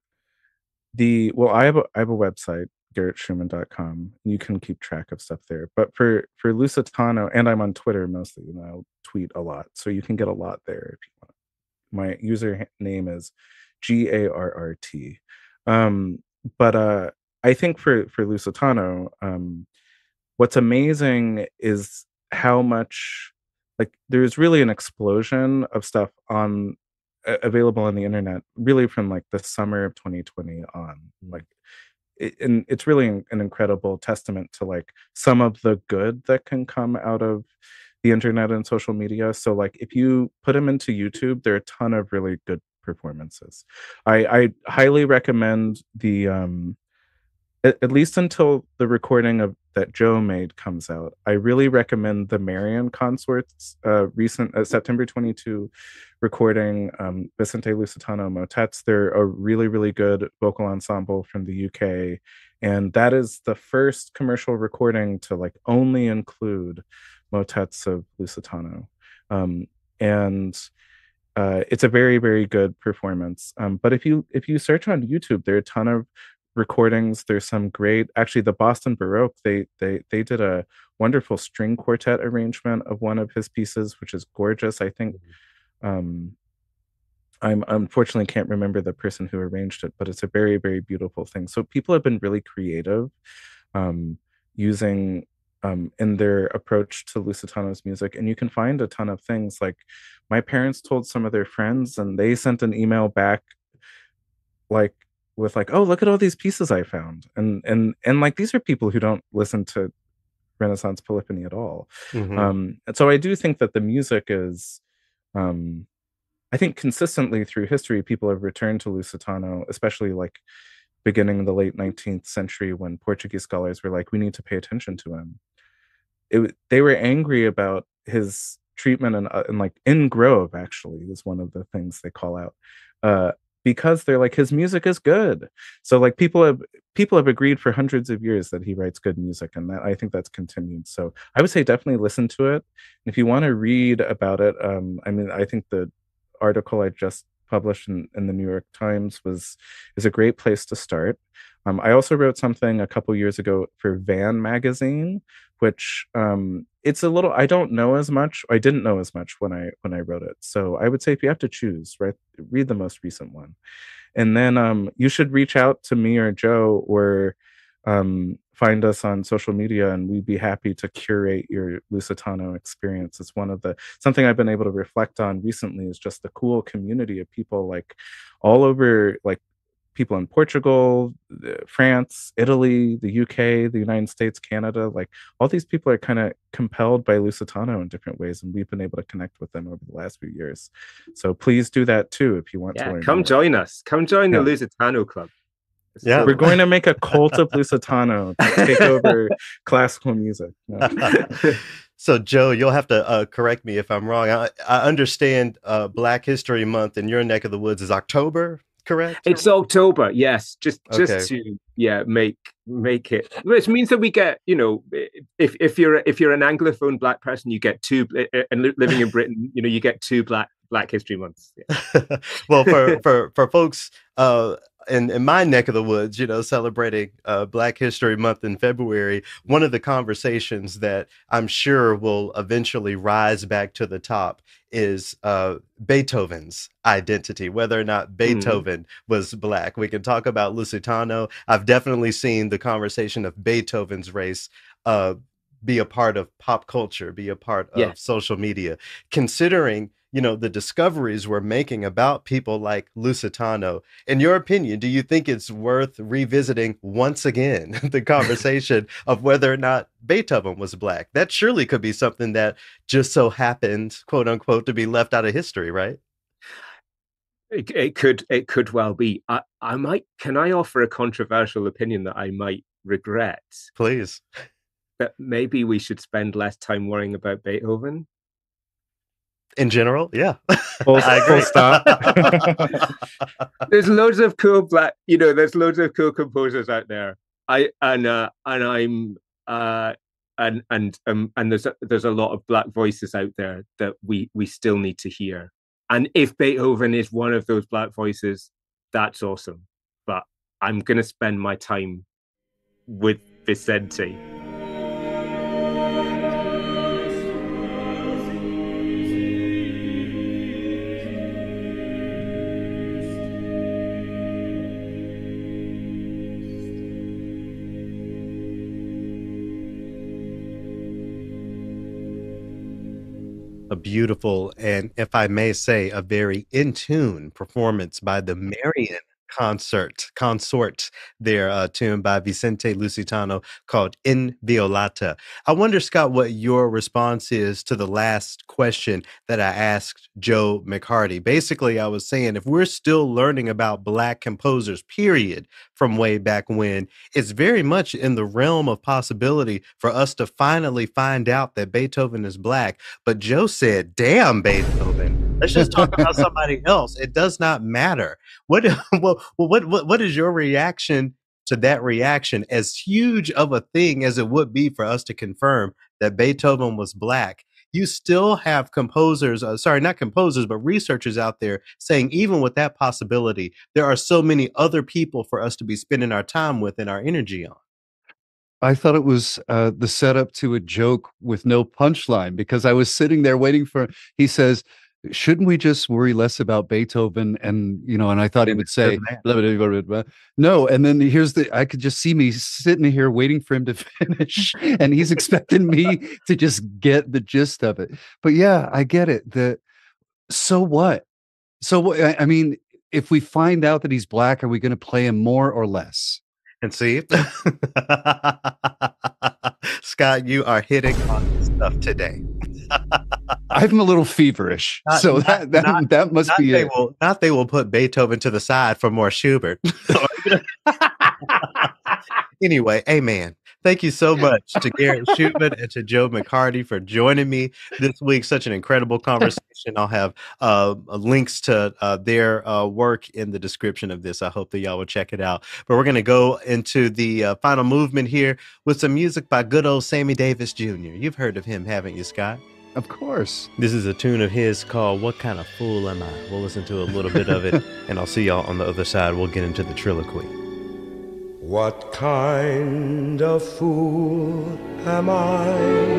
the well, I have a I have a website, garrett schumann dot com. You can keep track of stuff there. But for for Lusitano, and I'm on Twitter mostly, and I'll tweet a lot, so you can get a lot there if you want. My username is G A R R T. Um, but uh, I think for for Lusitano, um, what's amazing is how much, like, there's really an explosion of stuff on a- available on the internet, really from like the summer of twenty twenty on. Like, it, and it's really an an incredible testament to like some of the good that can come out of the internet and social media. So like if you put them into YouTube, there are a ton of really good performances. I, I highly recommend the um at, at least until the recording of that Joe made comes out. I really recommend the Marian Consort's uh, recent uh, September twenty-second recording, um, Vicente Lusitano motets. They're a really, really good vocal ensemble from the U K. And that is the first commercial recording to like only include motets of Lusitano. Um, and uh, it's a very, very good performance. Um, but if you if you search on YouTube, there are a ton of recordings. There's some great, actually, the Boston Baroque. They they they did a wonderful string quartet arrangement of one of his pieces, which is gorgeous. I think um, I'm unfortunately can't remember the person who arranged it, but it's a very, very beautiful thing. So people have been really creative, um, using um, in their approach to Lusitano's music, and you can find a ton of things. Like my parents told some of their friends, and they sent an email back, like with like, "Oh, look at all these pieces I found," and and and like these are people who don't listen to Renaissance polyphony at all. Mhm. Um, and so I do think that the music is. Um, I think consistently through history, people have returned to Lusitano, especially like beginning in the late nineteenth century when Portuguese scholars were like, we need to pay attention to him. It, w- they were angry about his treatment, and, uh, and like in Grove, actually, is one of the things they call out. Uh, because they're like, his music is good. So like people have people have agreed for hundreds of years that he writes good music, and that I think that's continued. So I would say definitely listen to it. And if you want to read about it, um, I mean, I think the article I just published in, in the New York Times was is a great place to start. Um, I also wrote something a couple years ago for Van magazine, which um, it's a little. I don't know as much. I didn't know as much when I when I wrote it. So I would say if you have to choose, right, read the most recent one, and then um, you should reach out to me or Joe or um, find us on social media, and we'd be happy to curate your Lusitano experience. It's one of the something I've been able to reflect on recently is just the cool community of people like all over, like people in Portugal, uh, France, Italy, the U K, the United States, Canada. Like all these people are kind of compelled by Lusitano in different ways, and we've been able to connect with them over the last few years. So please do that too if you want to Yeah, learn come more. join us. Come join the Yeah. Lusitano Club. It's Yeah. cool. We're going to make a cult of Lusitano to take over classical music. No. So, Joe, you'll have to uh, correct me if I'm wrong. I, I understand uh, Black History Month in your neck of the woods is October, correct? It's October, yes. Just just Okay. to yeah make make it, which means that we get, you know, if if you're if you're an anglophone Black person, you get two, and li- living in Britain, you know, you get two Black Black History Months. Yeah. Well, for for for folks uh, in in my neck of the woods, you know, celebrating uh, Black History Month in February, one of the conversations that I'm sure will eventually rise back to the top is uh, Beethoven's identity, whether or not Beethoven was Black. We can talk about Lusitano. I've definitely seen the conversation of Beethoven's race uh, be a part of pop culture, be a part of Yeah. social media, considering, you know, the discoveries we're making about people like Lusitano. In your opinion, do you think it's worth revisiting once again the conversation of whether or not Beethoven was Black? That surely could be something that just so happened, quote unquote, to be left out of history, right? It, it could it could well be. I, I might. Can I offer a controversial opinion that I might regret? Please. That maybe we should spend less time worrying about Beethoven. In general, yeah. Full, I full agree. stop. There's loads of cool Black, you know, there's loads of cool composers out there. I and uh, and I'm uh and and um and there's a, there's a lot of Black voices out there that we we still need to hear. And if Beethoven is one of those Black voices, that's awesome. But I'm gonna spend my time with Vicente. A beautiful and, if I may say, a very in tune performance by the Marian concert consort there, uh, tuned by Vicente Lusitano, called In Violata. I wonder, Scott, what your response is to the last question that I asked Joe McHardy. Basically, I was saying if we're still learning about Black composers, period, from way back when, it's very much in the realm of possibility for us to finally find out that Beethoven is Black. But Joe said, damn, Beethoven. Let's just talk about somebody else. It does not matter. What, well, what, what, what is your reaction to that reaction? As huge of a thing as it would be for us to confirm that Beethoven was Black, you still have composers, uh, sorry, not composers, but researchers out there saying, even with that possibility, there are so many other people for us to be spending our time with and our energy on. I thought it was uh, the setup to a joke with no punchline, because I was sitting there waiting for, he says, shouldn't we just worry less about Beethoven? And, you know, and I thought he would say, blah, blah, blah, blah, blah. No. And then here's the, I could just see me sitting here waiting for him to finish, and he's expecting me to just get the gist of it. But yeah, I get it. The, so what? So what? I I mean, if we find out that he's Black, are we going to play him more or less? And see, Scott, you are hitting on this stuff today. I'm a little feverish, Not- so not- that that, not- that must Not be they it. will, not they will put Beethoven to the side for more Schubert. Anyway, amen. Thank you so much to Garrett Shootman and to Joe McHardy for joining me this week. Such an incredible conversation. I'll have uh, links to uh, their uh, work in the description of this. I hope that y'all will check it out. But we're going to go into the uh, final movement here with some music by good old Sammy Davis Junior You've heard of him, haven't you, Scott? Of course. This is a tune of his called What Kind of Fool Am I? We'll listen to a little bit of it, and I'll see y'all on the other side. We'll get into the triloquy. What kind of fool am I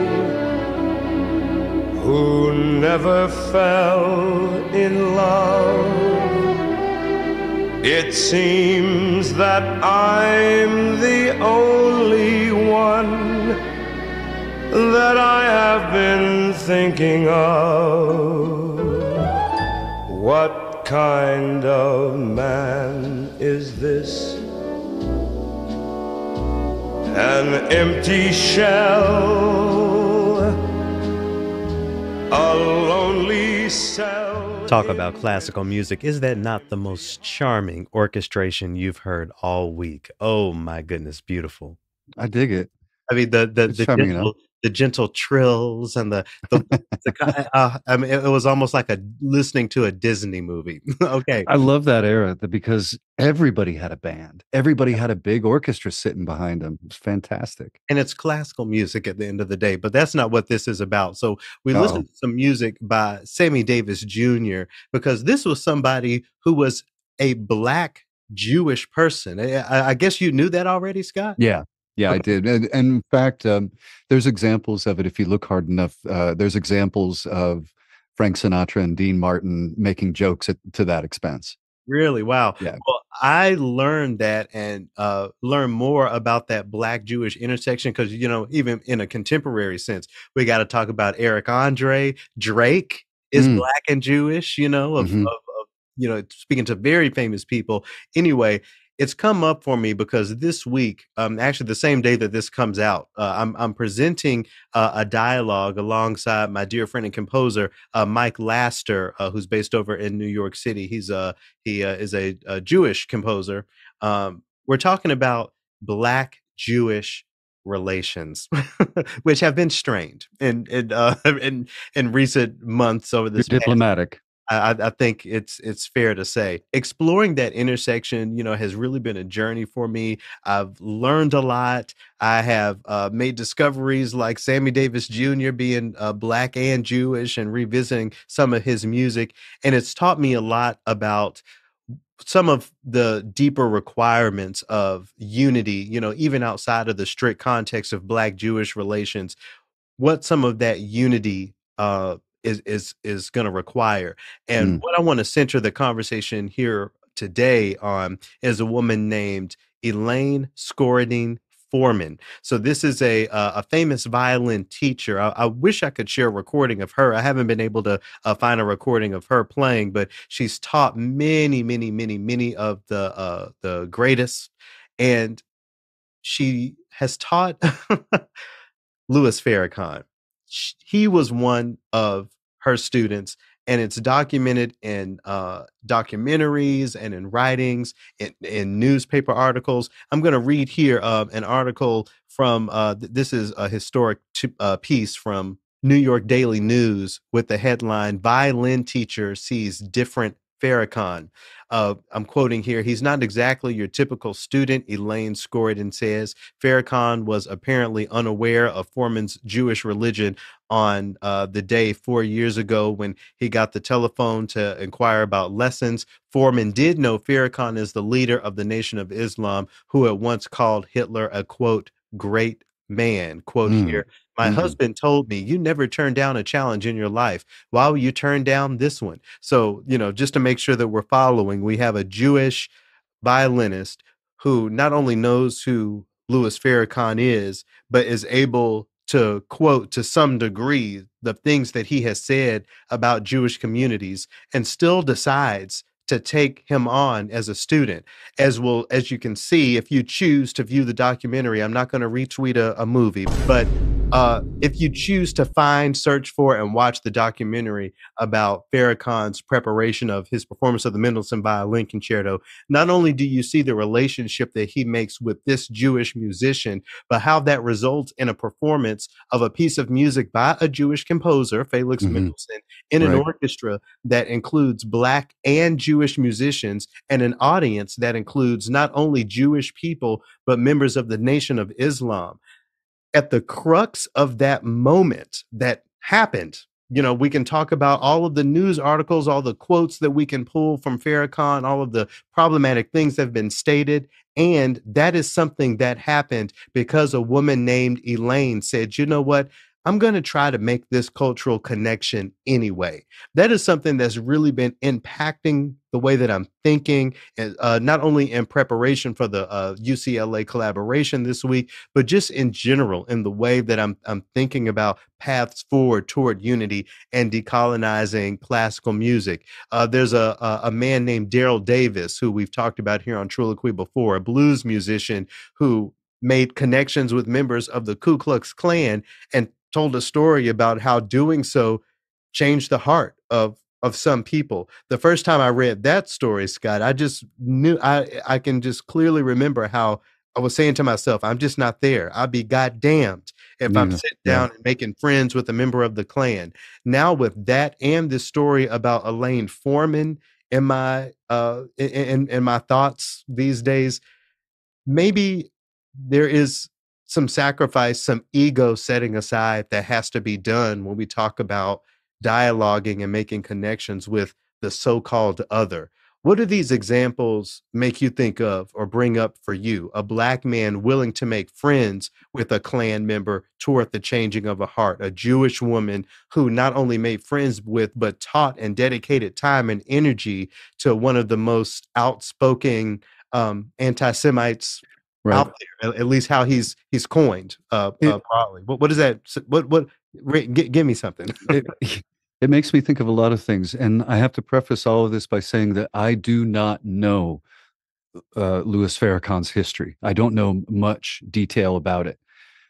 who never fell in love? It seems that I'm the only one that I have been thinking of. What kind of man is this? An empty shell, a lonely cell. Talk about classical music. Is that not the most charming orchestration you've heard all week? Oh my goodness, beautiful. I dig it. I mean, the the It's the charming enough. gentle, the gentle trills and the the, the ki- uh, I mean, it, it was almost like a listening to a Disney movie. Okay, I love that era that because everybody had a band. Everybody had a big orchestra sitting behind them. It was fantastic. and it's classical music at the end of the day, but that's not what this is about. So we Uh-oh. listened to some music by Sammy Davis Junior because this was somebody who was a black Jewish person. I, I I guess you knew that already, Scott. Yeah. Yeah, I Okay. did. And, and in fact, um, there's examples of it if you look hard enough. Uh, there's examples of Frank Sinatra and Dean Martin making jokes at, to that expense. Really? Wow. Yeah. Well, I learned that and uh, learned more about that black Jewish intersection because, you know, even in a contemporary sense, we got to talk about Eric Andre. Drake is Mm. black and Jewish, you know, of, Mhm. of, of, you know, speaking to very famous people. Anyway, it's come up for me because this week, um, actually the same day that this comes out, uh, I'm, I'm presenting uh, a dialogue alongside my dear friend and composer, uh, Mike Laster, uh, who's based over in New York City. He's a he uh, is a, a Jewish composer. Um, we're talking about black Jewish relations, which have been strained in in uh, in in recent months over You're this past. diplomatic. I, I I think it's it's fair to say exploring that intersection, you know, has really been a journey for me. I've learned a lot. I have uh, made discoveries like Sammy Davis Junior being uh, black and Jewish and revisiting some of his music, and it's taught me a lot about some of the deeper requirements of unity, you know, even outside of the strict context of black Jewish relations, what some of that unity uh, is is is going to require. And Mm. what I want to center the conversation here today on is a woman named Elaine Scoridine Foreman. So this is a uh, a famous violin teacher. I, I wish I could share a recording of her. I haven't been able to uh, find a recording of her playing, but she's taught many, many, many, many of the uh, the greatest, and she has taught Louis Farrakhan. Sh- He was one of her students, and it's documented in uh, documentaries and in writings, in, in newspaper articles. I'm going to read here uh, an article from, uh, th- this is a historic t- uh, piece from New York Daily News with the headline, Violin Teacher Sees Different Farrakhan. Uh, I'm quoting here, he's not exactly your typical student, Elaine Scoridine says. Farrakhan was apparently unaware of Foreman's Jewish religion on uh, the day four years ago when he got the telephone to inquire about lessons. Foreman did know Farrakhan is the leader of the Nation of Islam, who at once called Hitler a, quote, great man. Quote Mm. here, my Mhm. husband told me, you never turned down a challenge in your life. Why will you turn down this one? So, you know, just to make sure that we're following, we have a Jewish violinist who not only knows who Louis Farrakhan is, but is able to quote to some degree the things that he has said about Jewish communities and still decides to take him on as a student. As well, as you can see, if you choose to view the documentary, I'm not going to retweet a, a movie, but uh, if you choose to find, search for, and watch the documentary about Farrakhan's preparation of his performance of the Mendelssohn Violin Concerto, not only do you see the relationship that he makes with this Jewish musician, but how that results in a performance of a piece of music by a Jewish composer, Felix Mhm. Mendelssohn, in an Right. orchestra that includes Black and Jewish musicians and an audience that includes not only Jewish people, but members of the Nation of Islam. At the crux of that moment that happened you know, we can talk about all of the news articles, all the quotes that we can pull from Farrakhan, all of the problematic things that have been stated. And that is something that happened because a woman named Elaine said, you know what? I'm going to try to make this cultural connection anyway. That is something that's really been impacting the way that I'm thinking, and uh, not only in preparation for the uh, U C L A collaboration this week, but just in general in the way that I'm I'm thinking about paths forward toward unity and decolonizing classical music. Uh, there's a, a a man named Daryl Davis who we've talked about here on Triloquy before, a blues musician who made connections with members of the Ku Klux Klan and told a story about how doing so changed the heart of of some people. The first time I read that story, Scott, I just knew I I can just clearly remember how I was saying to myself, I'm just not there. I'd be goddamned if I'm Yeah, sitting yeah. down and making friends with a member of the Klan. Now with that and this story about Elaine Foreman in my uh in, in, in my thoughts these days, maybe there is some sacrifice, some ego setting aside that has to be done when we talk about dialoguing and making connections with the so-called other. What do these examples make you think of or bring up for you? A black man willing to make friends with a Klan member toward the changing of a heart, a Jewish woman who not only made friends with, but taught and dedicated time and energy to one of the most outspoken um, anti-Semites Right. out there, at, at least how he's he's coined uh, It- uh broadly. What what is that? s- What what? Ra- gi- give me something. it, it makes me think of a lot of things. And I have to preface all of this by saying that I do not know uh, Louis Farrakhan's history. I don't know much detail about it.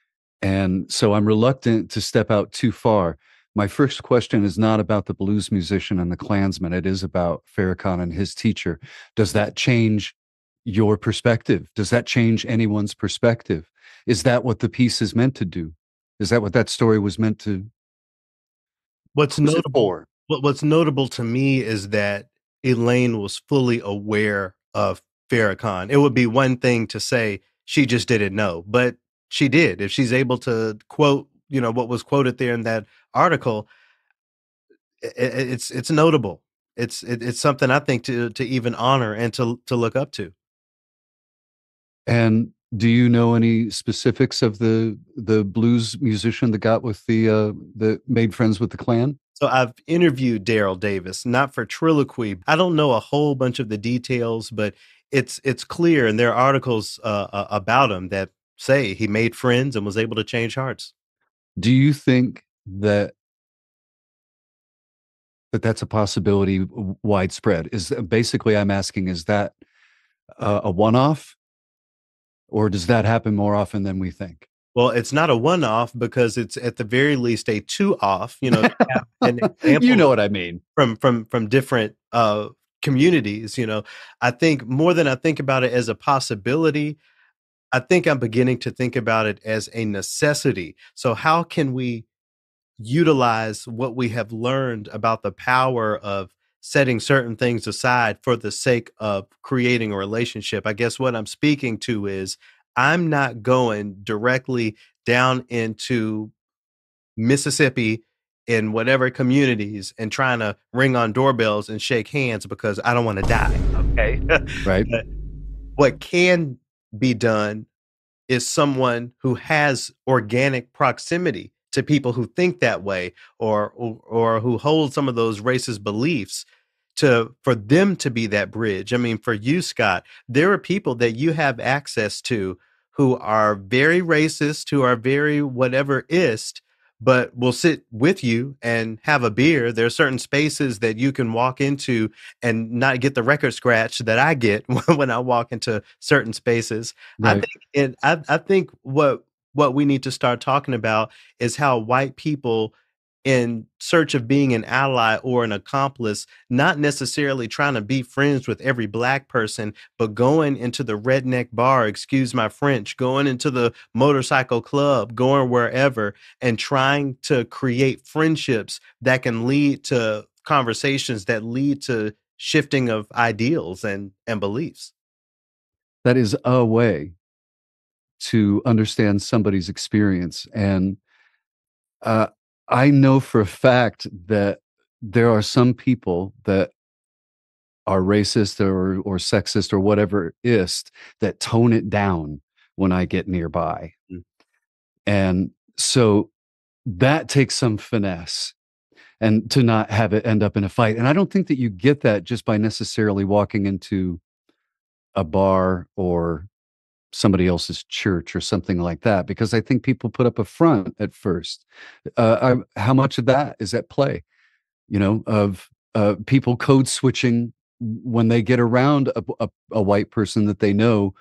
And so I'm reluctant to step out too far. My first question is not about the blues musician and the Klansman. It is about Farrakhan and his teacher. Does that change your perspective? Does that change anyone's perspective? Is that what the piece is meant to do? Is that what that story was meant to? What's Was it notable? for? What, what's notable to me is that Elaine was fully aware of Farrakhan. It would be one thing to say she just didn't know, but she did. If she's able to quote, you know, what was quoted there in that article, i- i- it's it's notable. It's it, it's something I think to to even honor and to to look up to. And do you know any specifics of the the blues musician that got with the uh that made friends with the Klan? So I've interviewed Daryl Davis, not for Triloquy. I don't know a whole bunch of the details, but it's it's clear, and there are articles uh, uh, about him that say he made friends and was able to change hearts. Do you think that that that's a possibility w- widespread? Is basically I'm asking, is that uh, a one-off, or does that happen more often than we think? Well, it's not a one-off because it's at the very least a two-off. You know, to have an example You know what I mean. from from from different uh, communities. You know, I think more than I think about it as a possibility, I think I'm beginning to think about it as a necessity. So how can we utilize what we have learned about the power of setting certain things aside for the sake of creating a relationship? I guess what I'm speaking to is I'm not going directly down into Mississippi in whatever communities and trying to ring on doorbells and shake hands because I don't want to die. Okay. Right. But what can be done is someone who has organic proximity to people who think that way or, or or who hold some of those racist beliefs, to for them to be that bridge. I mean, for you, Scott, there are people that you have access to who are very racist, who are very whatever ist, but will sit with you and have a beer. There are certain spaces that you can walk into and not get the record scratch that I get when I walk into certain spaces. I Right. think it, I, I think what what we need to start talking about is how white people, in search of being an ally or an accomplice, not necessarily trying to be friends with every black person, but going into the redneck bar, excuse my French, going into the motorcycle club, going wherever, and trying to create friendships that can lead to conversations that lead to shifting of ideals and and beliefs. That is a way to understand somebody's experience. And uh, I know for a fact that there are some people that are racist or or sexist or whatever ist that tone it down when I get nearby. Mm. And so that takes some finesse and to not have it end up in a fight. And I don't think that you get that just by necessarily walking into a bar or somebody else's church or something like that, because I think people put up a front at first. Uh, I, how much of that is at play? You know, of uh, people code switching when they get around a, a, a white person that they know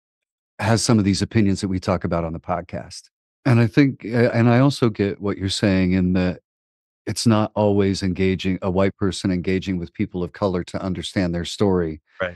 has some of these opinions that we talk about on the podcast. And I think, uh, and I also get what you're saying in that it's not always engaging a white person engaging with people of color to understand their story, Right.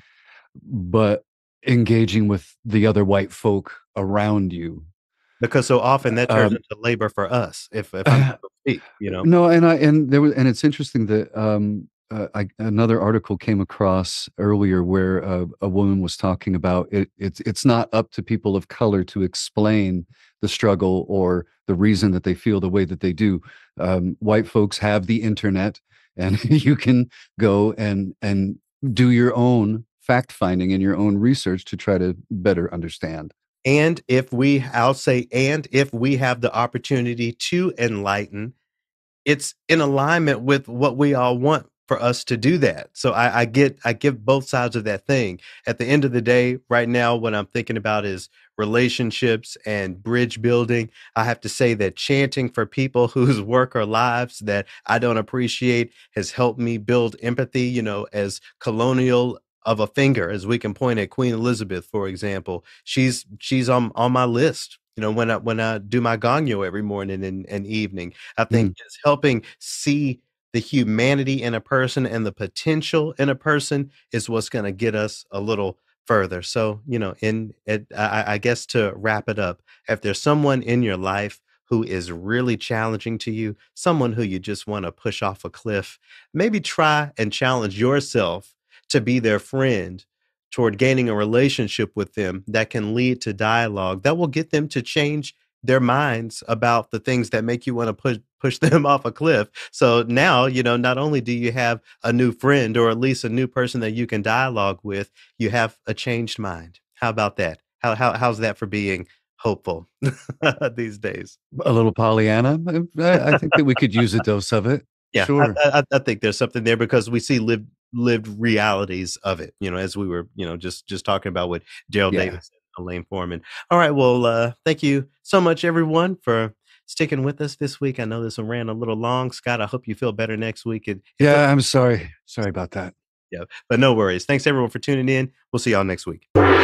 but engaging with the other white folk around you. Because so often that turns Um, into labor for us. If if I'm to speak, you know. No, and I and there was, and it's interesting that um, uh, I, another article came across earlier where uh, a woman was talking about it. It's it's not up to people of color to explain the struggle or the reason that they feel the way that they do. Um, white folks have the internet, and you can go and and do your own fact finding and your own research to try to better understand. And if we, I'll say, and if we have the opportunity to enlighten, it's in alignment with what we all want for us to do that. So I, I get, I give both sides of that thing. At the end of the day, right now, what I'm thinking about is relationships and bridge building. I have to say that chanting for people whose work or lives that I don't appreciate has helped me build empathy, you know, as colonial of a finger as we can point at Queen Elizabeth, for example. She's she's on on my list. You know, when I when I do my Gagno every morning and, and evening, I think Mm. it's helping see the humanity in a person and the potential in a person is what's going to get us a little further. So, you know, in it, I, I guess to wrap it up, if there's someone in your life who is really challenging to you, someone who you just want to push off a cliff, maybe try and challenge yourself to be their friend toward gaining a relationship with them that can lead to dialogue that will get them to change their minds about the things that make you want to push push them off a cliff. So now, you know, not only do you have a new friend or at least a new person that you can dialogue with, you have a changed mind. How about that? How how how's that for being hopeful these days? A little Pollyanna. I, I think that we could use a dose of it. Yeah, Sure. I, I, I think there's something there because we see lived lived realities of it. You know, as we were, you know, just just talking about with Gerald Yeah. Davis and Elaine Foreman. All right, well, uh, thank you so much, everyone, for sticking with us this week. I know this one ran a little long, Scott. I hope you feel better next week. It, it Yeah, I'm sorry. Sorry about that. yeah, but no worries. Thanks everyone for tuning in. We'll see y'all next week.